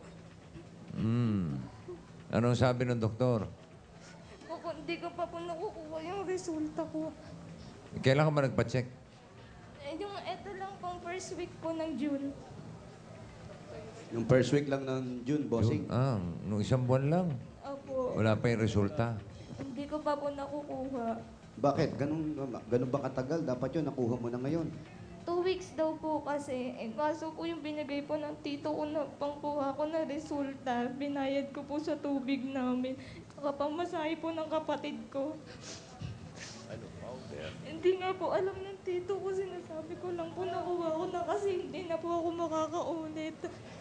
Anong sabi ng doktor? Hindi ko pa po nakukuha yung resulta ko. Kailan ka ba nagpa-check? Yung eto lang pong first week po ng June. Yung first week lang ng June, Bossing. Nung isang buwan lang. Opo. Wala pa yung resulta. Hindi ko pa po nakukuha. Bakit? Ganun ba katagal? Dapat yun, nakuha mo na ngayon. 2 weeks daw po kasi. Kaso po yung binigay po ng tito ko na pangkuha ko na resulta. Binayad ko po sa tubig namin. Kapamasahe po ng kapatid ko. Hindi nga po alam ng tito ko. Sinasabi ko lang po nakuha ko na kasi hindi na po ako makakaulit.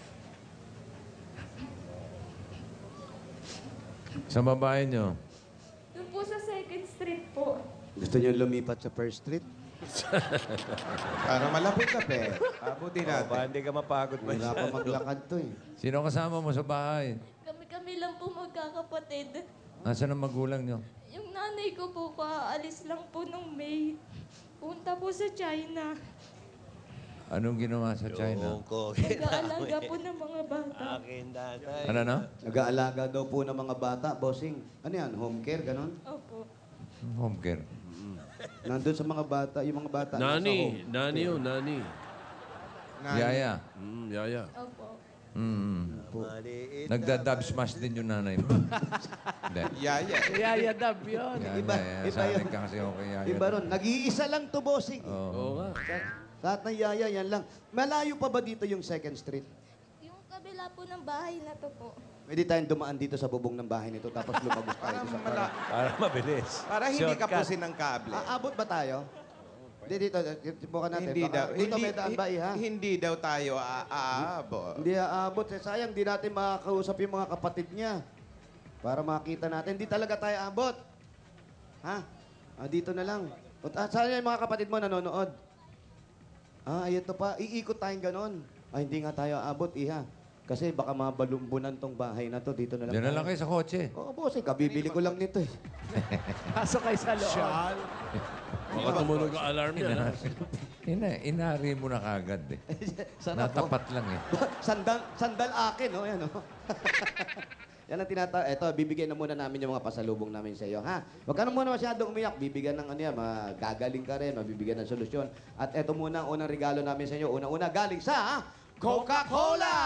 Sa babae nyo? Doon po sa 2nd Street po. Gusto niyo lumipat sa First Street? Para malapit-lapit. Abutin natin. Baka hindi ka mapagod pa. Wala pa maglakad to eh. Sino kasama mo sa bahay? Kami-kami lang po magkakapatid. Nasaan ang magulang nyo? Yung nanay ko po, kaalis lang po nung May. Punta po sa China. Anong ginawa sa China? Nag-aalaga po ng mga bata. Ano na? Nag-aalaga daw po ng mga bata, bossing. Ano yan? Home care, ganon? Opo. Home care. Nandun sa mga bata, yung mga bata. nasa Nani. home. Nani yun, nani. Yaya. Yaya. Opo. Nagda-dub smash din yung nanay mo. Hindi. Yaya. Yaya Dab yun. Iba yun. Sanay ka kasi okay yaya. Iba ron. Nag-iisa lang to, bossing. Oo nga. Lahat ng yaya, yan lang. Malayo pa ba dito yung 2nd Street? Yung kabila po ng bahay na to po. Pwede tayong dumaan dito sa bubong ng bahay nito tapos lumabas tayo sa parang. Para mabilis. Para hindi kapusin ng kable. Aabot ba tayo? Hindi dito. Bukan natin. Hindi Baka daw. Dito may daan ba, iha? Hindi daw tayo aabot. Hindi aabot. Sayang, di natin makakausap yung mga kapatid niya. Para makita natin. Hindi talaga tayo aabot. Ha? Dito na lang. Saan yung mga kapatid mo nanonood? Ayun to pa. Iikot tayong ganon. Hindi nga tayo aabot, iha. Kasi baka mabalumbunan tong bahay na to. Dito na lang. Diyan na lang kayo sa kotse. Oo, boss. Kabibili ko lang nito eh. Pasok kayo sa loob. Baka tumunog ang alarm niya. Inari mo na kagad eh. Sana po. Natapat lang eh. Sandal akin, no? Yan, no? Yan ang Eto, bibigyan na muna namin yung mga pasalubong namin sa iyo, ha? Huwag ka na muna masyadong umiyak. Bibigyan ng ano yan, magagaling ka rin, mabibigyan ng solusyon. At eto muna ang unang regalo namin sa iyo. Unang-una galing sa Coca-Cola!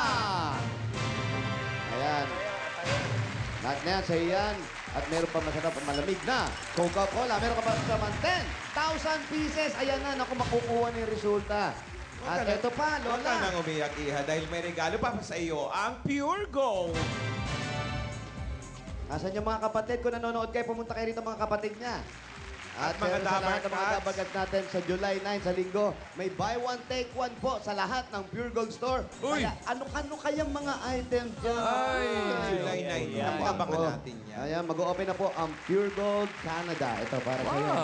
Ayan. Lahat na yan sa iyan. At meron pa masarap at malamig na Coca-Cola. Meron ka pa naman 10,000 pieces. Ayan na, naku, makukuha na yung resulta. At eto pa, Huwag ka Lola. nang umiyak, Iha, dahil may regalo pa sa iyo, ang Pure Gold. Asan yung mga kapatid? Kung nanonood kayo, pumunta kayo rito mga kapatid niya. At mga meron sa lahat ng mga Dabarkats. dabagat natin sa July 9 sa linggo, may buy one, take one po sa lahat ng Pure Gold Store. Uy! Kaya ano kayang mga items dyan? July 9. Naku, abangan natin yan. Ayan, mag-o-open na po ang Pure Gold Canada. Ito, para sa iyo.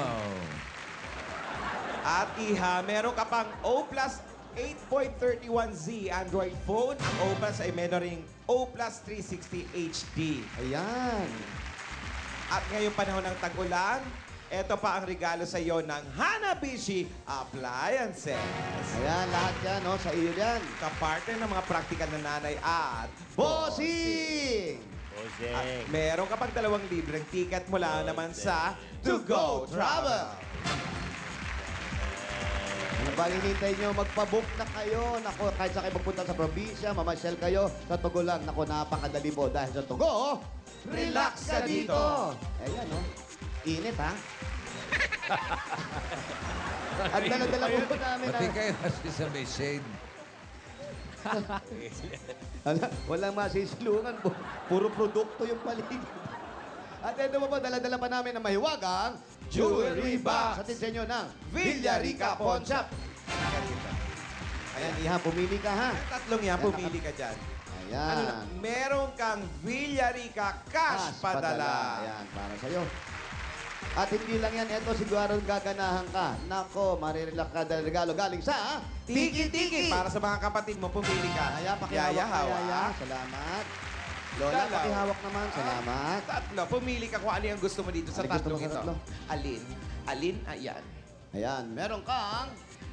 At Iha, meron ka pang O Plus 8.31Z Android phone. Ang O Plus ay meron ring O Plus 360 HD. Ayan. At ngayong panahon ng tag-ulan, ito pa ang regalo sa iyo ng Hanabishi Appliances. Ayan, lahat yan, no? Sa iyo yan. Kapartner ng mga praktikal na nanay at Bossing! At meron ka pang 2 libreng ticket mula naman sa To Go Travel. Ano ba hinihintay nyo? Magpabook na kayo. Naku, kahit sa kayo magpunta sa probinsya, mamasyal kayo, sa Tugo lang. Naku, napakadali po. Dahil sa Tugo, relax ka dito. Ayan, no? Init, ha? At dala-dala po namin Pati kayo kasi sa may shade. Walang masisilungan po. Puro produkto yung paligid. At ito po, dala-dala pa namin ang mahiwagang jewelry box. Sa tinsa nyo ng Villarica Pawn Shop. Ayan, Iha, pumili ka, ha? Tatlong yan, pumili ka dyan. Ayan. Ano na? Meron kang Villarica Cash Padala. Ayan, para sa'yo. At hindi lang yan, ito siguro gaganahan ka. Nako, marirelax ka dahil regalo galing sa Tiki-tiki. Para sa mga kapatid mo, pumili ka. Yaya, pakihawak Yaya, ka, hawak. Yaya. Salamat. Lola, Dalaw. pakihawak naman. Salamat. Tatlo. Pumili ka kung ano yung gusto mo dito sa Ano gusto mo tatlong sa ito. tatlo? Alin? Alin? Ayan. Ayan, meron kang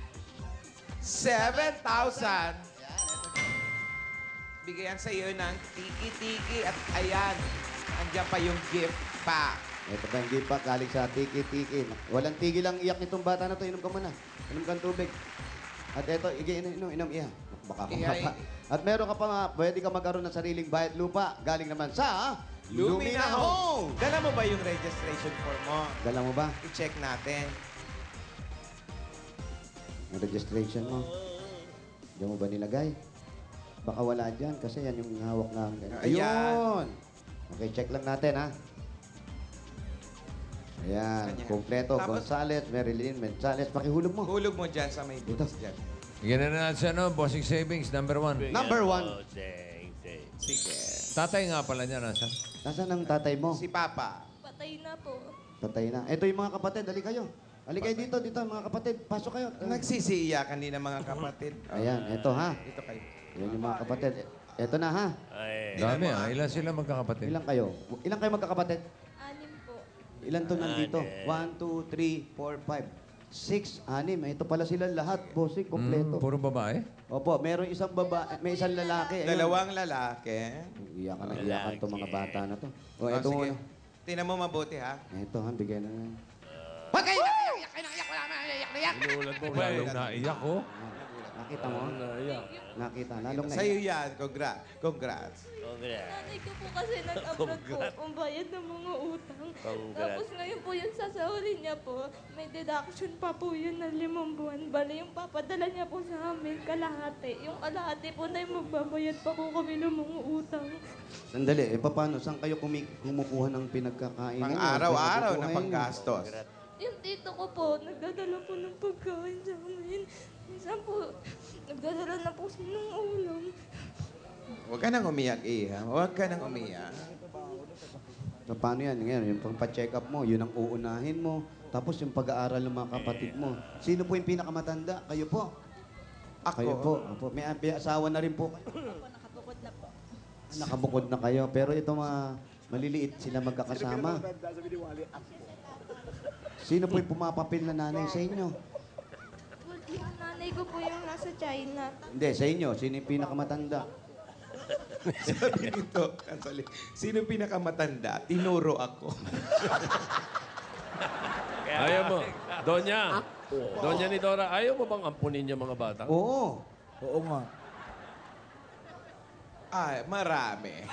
7,000. Bigayan sa iyo ng tiki-tiki at ayan, andyan pa yung gift pack. Ito pa yung gift pack galing sa Tiki-Tiki. Walang tigil ang iyak nitong bata na to. Inom ka muna. Inom kang tubig. At ito, inom, Iha. Baka kumapa. At meron ka pa nga, pwede ka magkaroon ng sariling bayad lupa. Galing naman sa Lumina Home. Dala mo ba yung registration form mo? Dala mo ba? I-check natin. Yung registration mo. Diyan mo ba nilagay? Baka wala dyan kasi yan yung hawak namin. Ayan. Ayun! Okay, check lang natin, ha? Ayan, Ganyan. kompleto. Tapos- Gonzales, Marilyn, Gonzales. Pakihulog mo. Hulog mo dyan sa may butas dyan. Bigyan na natin ano, Bossing Savings, number 1. Number 1. Sige. Tatay nga pala niya, nasa? Nasaan ang tatay mo? Si Papa. Patay na po. Patay na. Ito yung mga kapatid. Dali kayo. Dali kayo dito, mga kapatid. Pasok kayo. Nagsisiiyakan din ang mga kapatid. Ayan, ito ha. Dito kayo. Yan yung mga kapatid. Ito na ha. Dami ah. Ilan sila magkakapatid? Ilan kayo? Ilan kayo magkakapatid? Ilan to nandito? 1, 2, 3, 4, 5. 6, 6. Ito pala sila lahat, bossing, kompleto. Puro babae? Opo, meron isang babae, may isang lalaki. Ayun. Dalawang lalaki. Iyakan to mga bata na to. O, Oh, eto sige. muna. Tingnan mo mabuti, ha? Eto, ha, bigay na lang. Huwag kayo naiyak! Wala naman naiyak! Inuulat mo ba? Lalong naiyak, oh. Nakita mo? Nakita, lalong na. Sa'yo yan. Congrats. Nanay ko po kasi nag-abroad po ang bayad ng mga utang. Tapos ngayon po yung sasahurin niya po, may deduction pa po yun ng 5 buwan. Bali yung papadala niya po sa amin, kalahati. Yung kalahati po na yung magbabayad pa po kami ng mga utang. Sandali, paano? Saan kayo kumukuha ng pinagkakain? Pang-araw-araw na panggastos. Yung tito ko po, nagdadala po ng pagkain sa amin. Minsan po, nagdadala na po siya ng ulam. Huwag ka nang umiyak, Iha. Huwag ka nang umiyak. So, paano yan? Ngayon, yung pang-check up mo, yun ang uunahin mo. Tapos yung pag-aaral ng mga kapatid mo. Sino po yung pinakamatanda? Kayo po? Ako? Kayo po. Opo. May asawa na rin po kayo. Nakabukod na po. Nakabukod na kayo. Pero ito mga maliliit sila magkakasama. Sino po yung pumapapil na nanay sa inyo? Yung nanay ko po yung nasa China. Hindi, sa inyo. Sino yung pinakamatanda? Sabi nito, sino pinakamatanda? Tinuro ako. Ayaw mo. Donya ni Dora, ayaw mo bang ampunin niya mga bata? Oo. Oo nga. Ay, marami.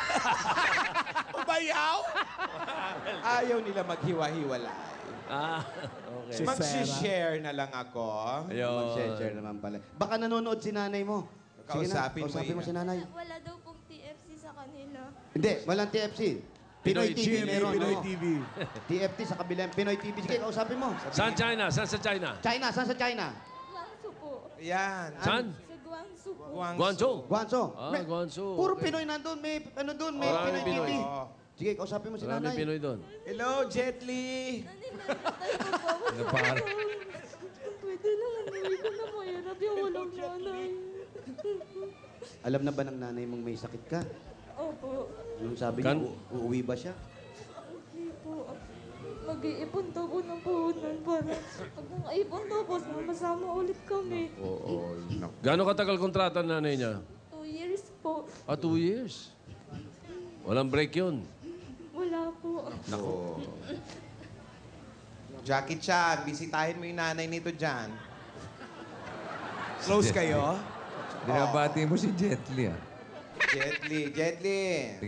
Bayaw? Ayaw nila maghiwa-hiwalay. Okay. Mag-share na lang ako. Mag-share naman pala. Baka nanonood si nanay mo. Sige na, kausapin mo si nanay. Wala daw pong TFC sa kanila. Hindi, walang TFC. Pinoy TV meron. Pinoy oo. TV. TFT sa kabilang Pinoy TV. Sige, kausapin mo. Saan China? Saan sa China? China, saan sa China? Guangzhou po. Yan. Saan? Sa Guangzhou po. Guangzhou. Guangzhou. Guangzhou. Puro Pinoy nandun. May ano doon, may Maraming Pinoy TV. Pinoy. Sige, kausapin mo si Maraming nanay. Pinoy doon. Hello, Jet Li. Napar. Pwede lang, nanay ko na mahirap yung walang nanay. Alam na ba ng nanay mong may sakit ka? Opo. Nung sabi niya, uuwi ba siya? Hindi po. Mag-iipon daw po ng puhunan para pag nakaipon daw po, sama-sama ulit kami. Oo. Gano'ng katagal kontrata ng nanay niya? 2 years po. 2 years. Walang break yun. Wala po. Nako. Jackie Chan, bisitahin mo yung nanay nito dyan. Close kayo? Binabati mo si Jet Li, ah. Jet Li.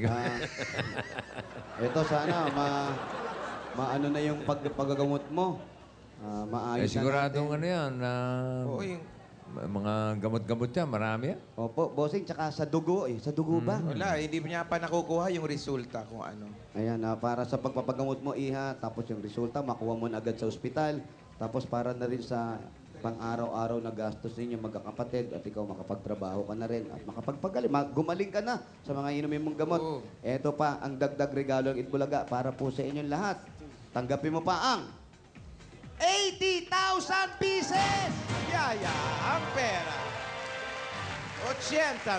Ito sana, maano na yung paggagamot mo. Maayos Siguradong na natin. ano yan, Oo, yung... mga gamot-gamot yan, marami yan. Opo, bossing, tsaka sa dugo eh. Sa dugo ba? Wala, hindi niya pa nakukuha yung resulta kung ano. Ayan, para sa pagpapagamot mo, Iha, tapos yung resulta, makuha mo na agad sa ospital. Tapos para na rin sa pang-araw-araw na gastos ninyo magkakapatid at ikaw makapagtrabaho ka na rin at makapagpagaling. Gumaling ka na sa mga inumin mong gamot. Eto pa, ang dagdag regalo ng Itbulaga para po sa inyong lahat. Tanggapin mo pa ang 80,000 pieces! Yaya, ang pera. 80,000.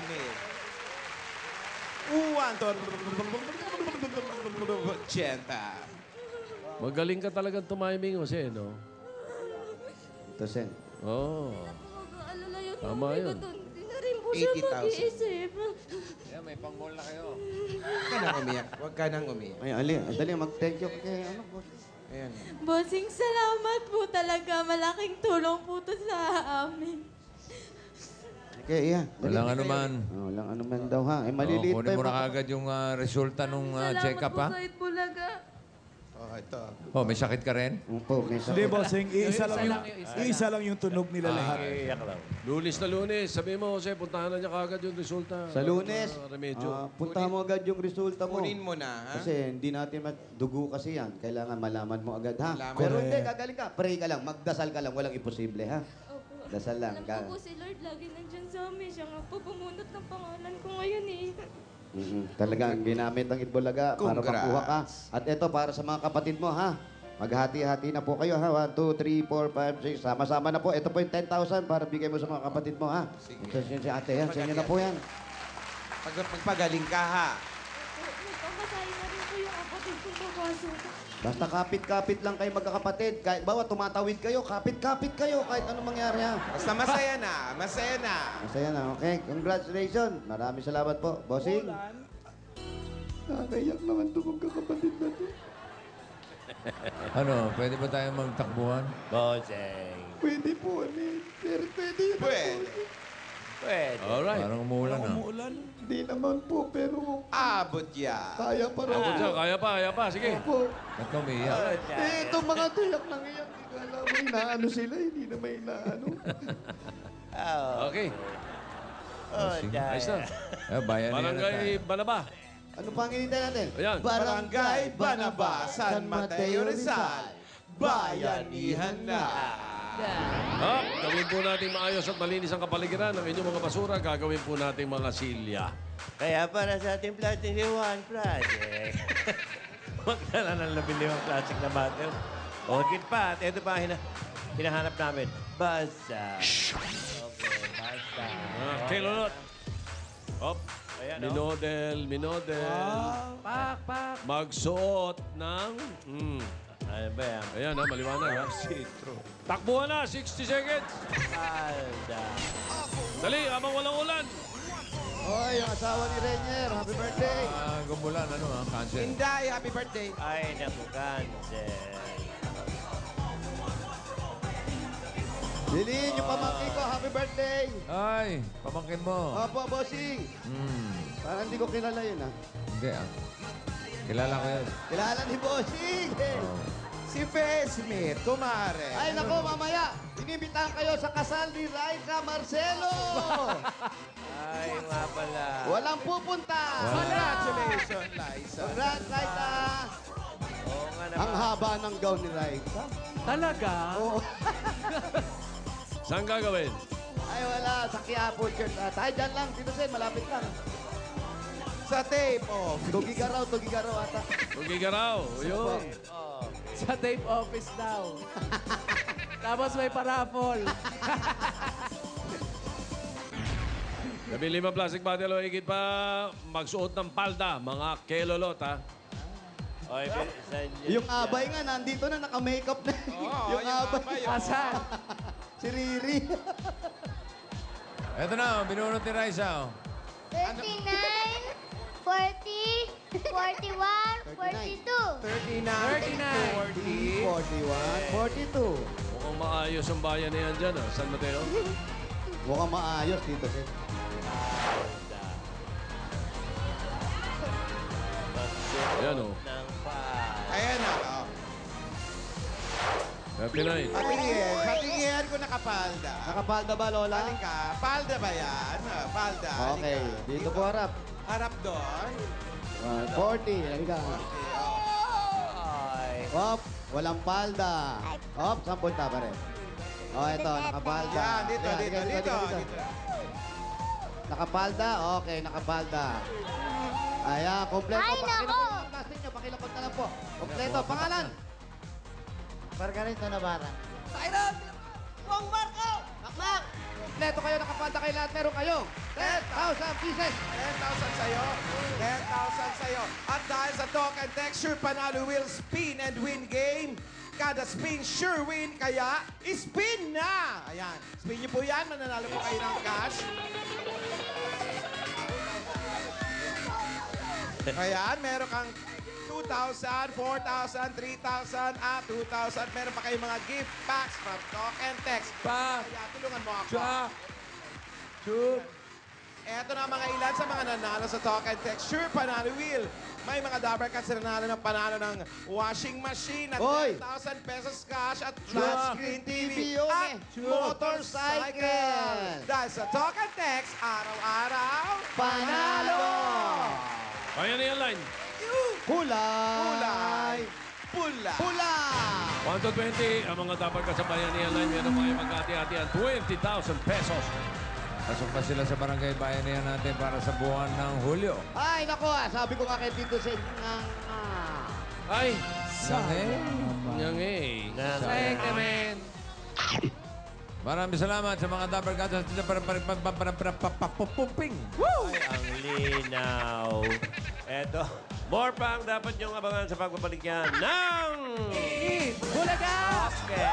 80. Magaling ka talagang tumiming, Jose, no? Ito, Sen. Oo. Mag-aalala yun. Tama nanay ko yun. doon. Hindi na rin po siya 80,000. mag-iisip. May pang-mall na kayo. Huwag ka nang umiyak. Huwag ka nang umiyak. Ay, dali, mag-thank you kay ano, boss. Ayan. Bossing, salamat po talaga. Malaking tulong po to sa amin. Okay, Iha. Walang anuman. Walang anuman daw, ha? Eh, maliliit pa Kunin mo yung na kagad yung resulta nung check-up, ha? Salamat po sa Itbulaga. Oh, ito. Oh, may sakit ka rin? Opo, may Hindi, bossing. Isa lang yung tunog nila lahat. Lunes na Lunes. Sabi mo, Jose, puntahan na niya kagad yung resulta. Sa Lunes, Remedyo. punta mo agad yung resulta mo. Kunin mo na, ha? Kasi hindi natin dugo kasi yan. Kailangan malaman mo agad, ha? Malaman. Pero hindi, gagaling ka. Pray ka lang. Magdasal ka lang. Walang imposible, ha? Opo. Dasal lang. Alam ko po si Lord lagi nandyan sa amin. Siya nga po pumunot ng pangalan ko ngayon eh. Talagang ginamit ang Itbulaga para Congrats. makuha ka. At ito, para sa mga kapatid mo, ha? Maghati-hati na po kayo, ha? 1, 2, 3, 4, 5, 6. Sama-sama na po. Ito po yung 10,000 para bigay mo sa mga kapatid mo, ha? Ito si ate, yan. Sa inyo na po yan. Pagpagaling ka, ha? Nagpamasahe na rin po yung kapatid kong babae. aso. Basta kapit-kapit lang kayo magkakapatid. Kahit bawa tumatawid kayo, kapit-kapit kayo kahit anong mangyari ha. Basta masaya na, masaya na. Masaya na, okay? Congratulations. Maraming salamat po. Bossing. Nakakayak naman ito magkakapatid na to. Ano, pwede ba tayong magtakbuhan? Bossing. Pwede po, pwede. Pwede. Pwede. Alright. Parang umuulan na. Hindi naman po, pero Abot yan. kaya pa rin. Ako dyan, kaya pa. Sige. Opo. Ba't ka umiiyak? Itong mga tiyak nang iyak. Kala mo, inaano sila, hindi na may inaano. Okay. Oh, Ayos na. Bayan Barangay Banaba. Ano pang hinintay natin? Ayan. Barangay Banaba, San Mateo Rizal. Bayanihan na. Gawin po natin maayos at malinis ang kapaligiran ng inyong mga basura. Gagawin po natin mga silya. Kaya para sa ating Plastic One Project, magdala ng 15 plastic na bottle. O, higit pa. At ito pa ang hinahanap namin. Basa. Okay, basa. Kilolot. Op. Ayan, Minodel. Pak. Magsuot ng... Ano ba yan? Ayan maliwanag ha. Takbuhan na, 60 seconds. Alda. Dali, habang walang ulan. Hoy, ang asawa ni Renier. Happy birthday. Gumulan, cancel. Inday, happy birthday. Ay, naku, cancel. Lilin, yung pamangkin ko, happy birthday. Ay, pamangkin mo. Opo, bossing. Parang hindi ko kilala yun, ha? Hindi Kilala ko yun. Kilala ni bossing. Si Faye Smith, kumare. Ay, nako, mamaya. Inimbitahan kayo sa kasal ni Raisa Marcelo. Ay, nga pala. Walang pupunta. Congratulations, Liza. Congrats, Raisa. Oo nga naman. Ang haba ng gown ni Raisa. Talaga? Oo. Saan gagawin? Ay, wala. Sa Quiapo Church. Tayo dyan lang. Dito Sen, malapit lang. Sa tape off. Tugigaraw ata. Tugigaraw. Yun. Sa tape office daw. Tapos may paraffol. Nabili 5 plastic bottle o higit pa magsuot ng palda, mga kelolot ha. Oy, Yung abay nga, nandito na, naka-makeup na. yung abay. Asan? Si Riri. Eto na, binunot ni Raisa. 39, 40, 41, 42. 39, 40, 41, 42. Mukhang maayos ang bayan na yan dyan ha, San Mateo. Mukhang maayos dito, Sen. Ayan o. Ayan na. 39. Patingin ko nakapalda. Nakapalda ba, Lola? Halika, palda ba yan? Palda. Okay, dito po harap. Harap doon. 40, halika. Hop, walang palda. Hop, 10 punta pa rin. Oh, ito, nakapalda. Yan, dito. Nakapalda? Okay, nakapalda. Ayan, kompleto. Ay, nako! Plastic nyo, pakilapag na lang po. Kompleto, pangalan? Margarita Navarra. Bong Marco! Makmak! Kompleto kayo, nakapalda kayo lahat. Meron kayo 10,000 pieces. 10,000 sa'yo. 10,000 sa'yo. At dahil sa talk and text, sure panalo will spin and win game. Kada spin, sure win. Kaya, spin na! Ayan. Spin niyo po yan. Mananalo po kayo ng cash. Ayan, meron kang 2,000, 4,000, 3,000, 2,000. Meron pa kayong mga gift packs from Talk and Text. Kaya tulungan mo ako. Eto na mga ilan sa mga nanalo sa Talk and Text. Sure, panalo wheel. May mga Dabber Cats na nanalo ng panalo ng washing machine at Oy! 10,000 pesos cash at Sure. flat screen TV TV, at Sure. motorcycle. Dahil sa Talk and Text, araw-araw, Panalo! Ayan na yan line. Kulay! Pula! Pula! 1 to 20, ang mga dapat kasabayan niya line, meron kayo magkati-hatian 20,000 pesos. Pasok pa sila sa barangay bayanihan natin para sa buwan ng Hulyo. Ay, naku sabi ko nga kay Tito Sen, Ay! Yang Yang Maraming salamat sa mga Dabber Cats at pumping. Ay, ang linaw. Eto, More pang dapat niyong abangan sa pagbabalik yan ng... Bulaga! Okay.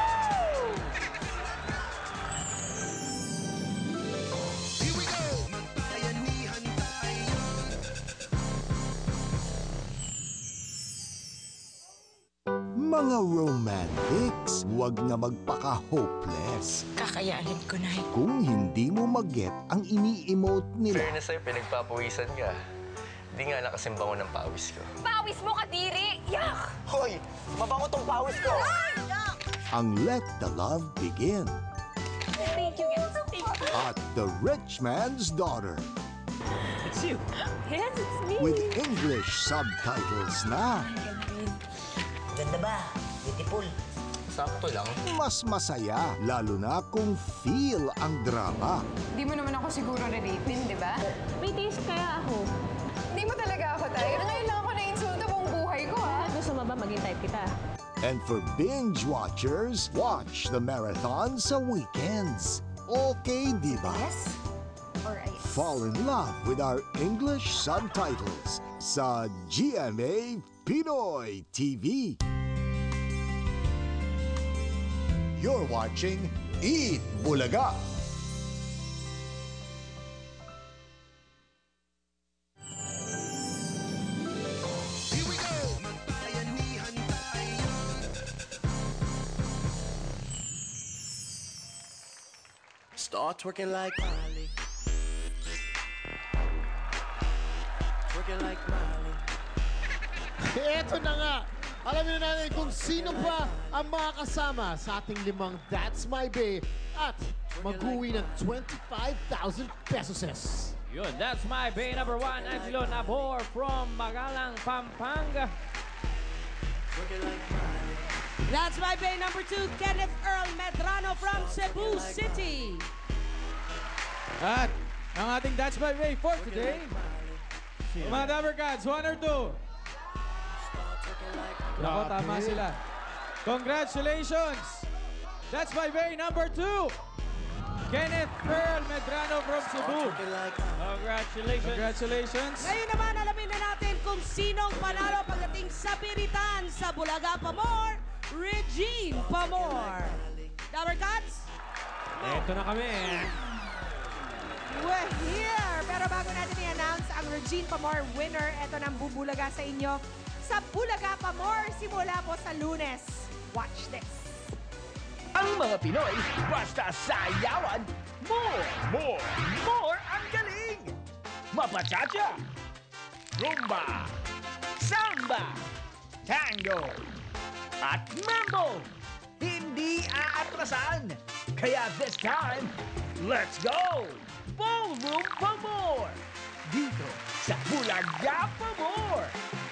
Mga romantics, huwag na magpaka-hopeless. Kakayanin ko na. Kung hindi mo mag-get ang ini-emote nila. Fairness sa'yo, pinagpapawisan ka. Di nga nakasimbang ko ng pawis ko. Pawis mo, Kadiri! Yak! Hoy! Mabango tong pawis ko! Ang Let the Love Begin. Thank you, guys. Thank you. At The Rich Man's Daughter. It's you. Yes, it's me. With English subtitles na. Ganda ba? Beautiful. Sakto lang. Mas masaya, lalo na kung feel ang drama. Di mo naman ako siguro na-dating, di ba? May taste kaya ako. Di mo talaga ako tayo. Ngayon lang ako na-insulta buong buhay ko, ha? Gusto mo ba maging type kita? And for binge watchers, watch the marathon sa weekends. Okay, di ba? Yes or yes? Fall in love with our English subtitles sa GMA Pinoy TV. You're watching Eat Bulaga. Start twerking like Miley. Twerking like Miley. Eto na nga. Alamin na natin kung sino pa ang mga kasama sa ating 5 That's My Bae at mag-uwi ng 25,000 pesos. Yun, That's My Bae number 1, Angelo Nabor from Magalang, Pampanga. That's My Bae number 2, Kenneth Earl Medrano from Cebu City. At ang ating That's My Bae for today. Mga Dabber Cats, 1 or 2? Ako, tama sila. Congratulations! That's My Bae number 2. Kenneth Earl Medrano from Cebu. Congratulations. Congratulations. Ngayon naman, alamin na natin kung sinong panalo pagdating sa piritan sa Bulaga Pamor, Regine Pamor. Dabber Cats? Ito na kami. We're here! Pero bago natin i-announce ang Regine Pamor winner, ito nang bubulaga sa inyo sa Bulaga Pamor simula po sa Lunes. Watch this. Ang mga Pinoy, basta sayawan, more ang galing! Mapachacha, rumba, samba, tango, at mambo. Hindi aatrasan. Kaya this time, let's go! Ballroom Pamor! Dito sa Bulaga Pamor!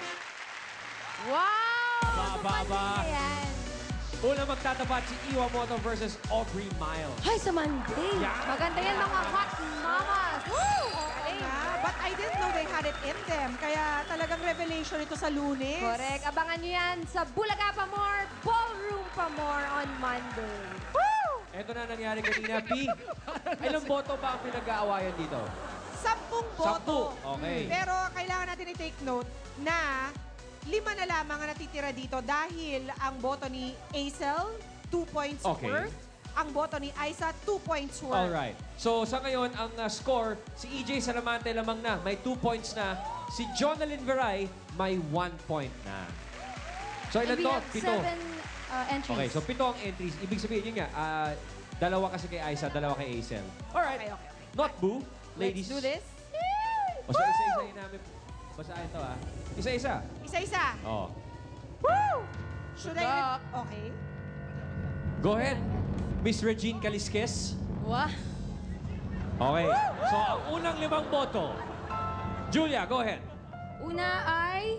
Wow! Baba. Una magtatapat si Iwamoto versus Aubrey Miles. Hi sa Monday! Maganda yan mga hot mamas. Woo! But I didn't know they had it in them. Kaya talagang revelation ito sa Lunes. Correct. Abangan nyo yan sa Bulaga Pamor, Ballroom Pamor on Monday. Ito na nangyari kanina, P. Ilang boto ba ang pinag-aawayan dito? 10 boto. 10. Okay. Pero kailangan natin i-take note na 5 na lamang ang natitira dito dahil ang boto ni Aisel, 2 points Okay. worth. Ang boto ni Aiza, 2 points worth. Alright. So sa ngayon, ang score, si EJ Salamante lamang na. May 2 points na. Si Jonalyn Veray, may 1 point na. So ilan And we to? have 7 entries. Okay, so 7 ang entries. Ibig sabihin yun nga, 2 kasi kay Aiza, 2 kay Aisel. Alright. Okay. Not boo, ladies. Let's do this. Basta isa-isahin namin. Basta ito Isa-isa. Isa-isa. Oh. Woo! Should I... Okay. Go ahead. Miss Regine Calisques. Wah. Okay. So, ang unang 5 boto. Julia, go ahead. Una ay...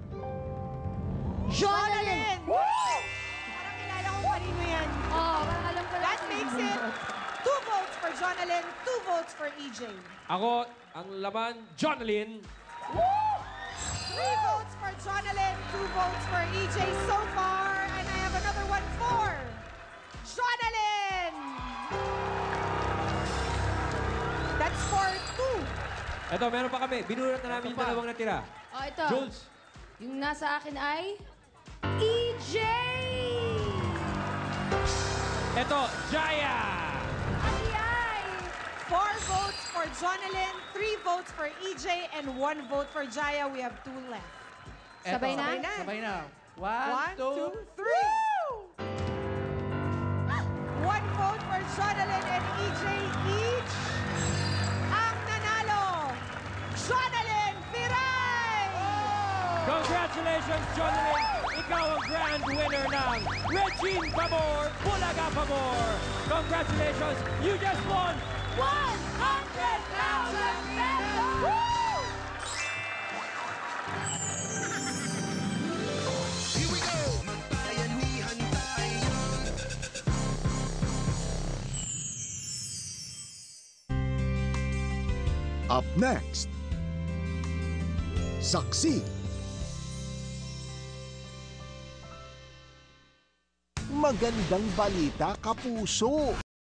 Jonalyn! Parang kilala kong kanino yan. Parang alam ko That makes it 2 votes for Jonalyn, 2 votes for EJ. Ako, ang laman, Jonalyn. 3 votes for Jonalyn, 2 votes for EJ so far. And I have another one for Jonalyn! That's for 2. Ito, meron pa kami. Binunot na namin yung 2 natira. Oh, ito. Jules, Yung nasa akin ay EJ! Ito, Jaya! Ay! 4 votes for Jonalyn, 3 votes for EJ, and 1 vote for Jaya. We have 2 left. Sabay na? Sabay na. 1, 2, 3. 1 vote for Jonalyn and EJ each. Ang nanalo, Jonalyn Viray! Congratulations, Jonalyn! Ikaw ang grand winner ng Regine Pamor, Bulaga Pamor! Congratulations! You just won 100,000 pesos! Woo! Here we go! Magbayanihan tayo. Up next, Saksi. Magandang balita, kapuso.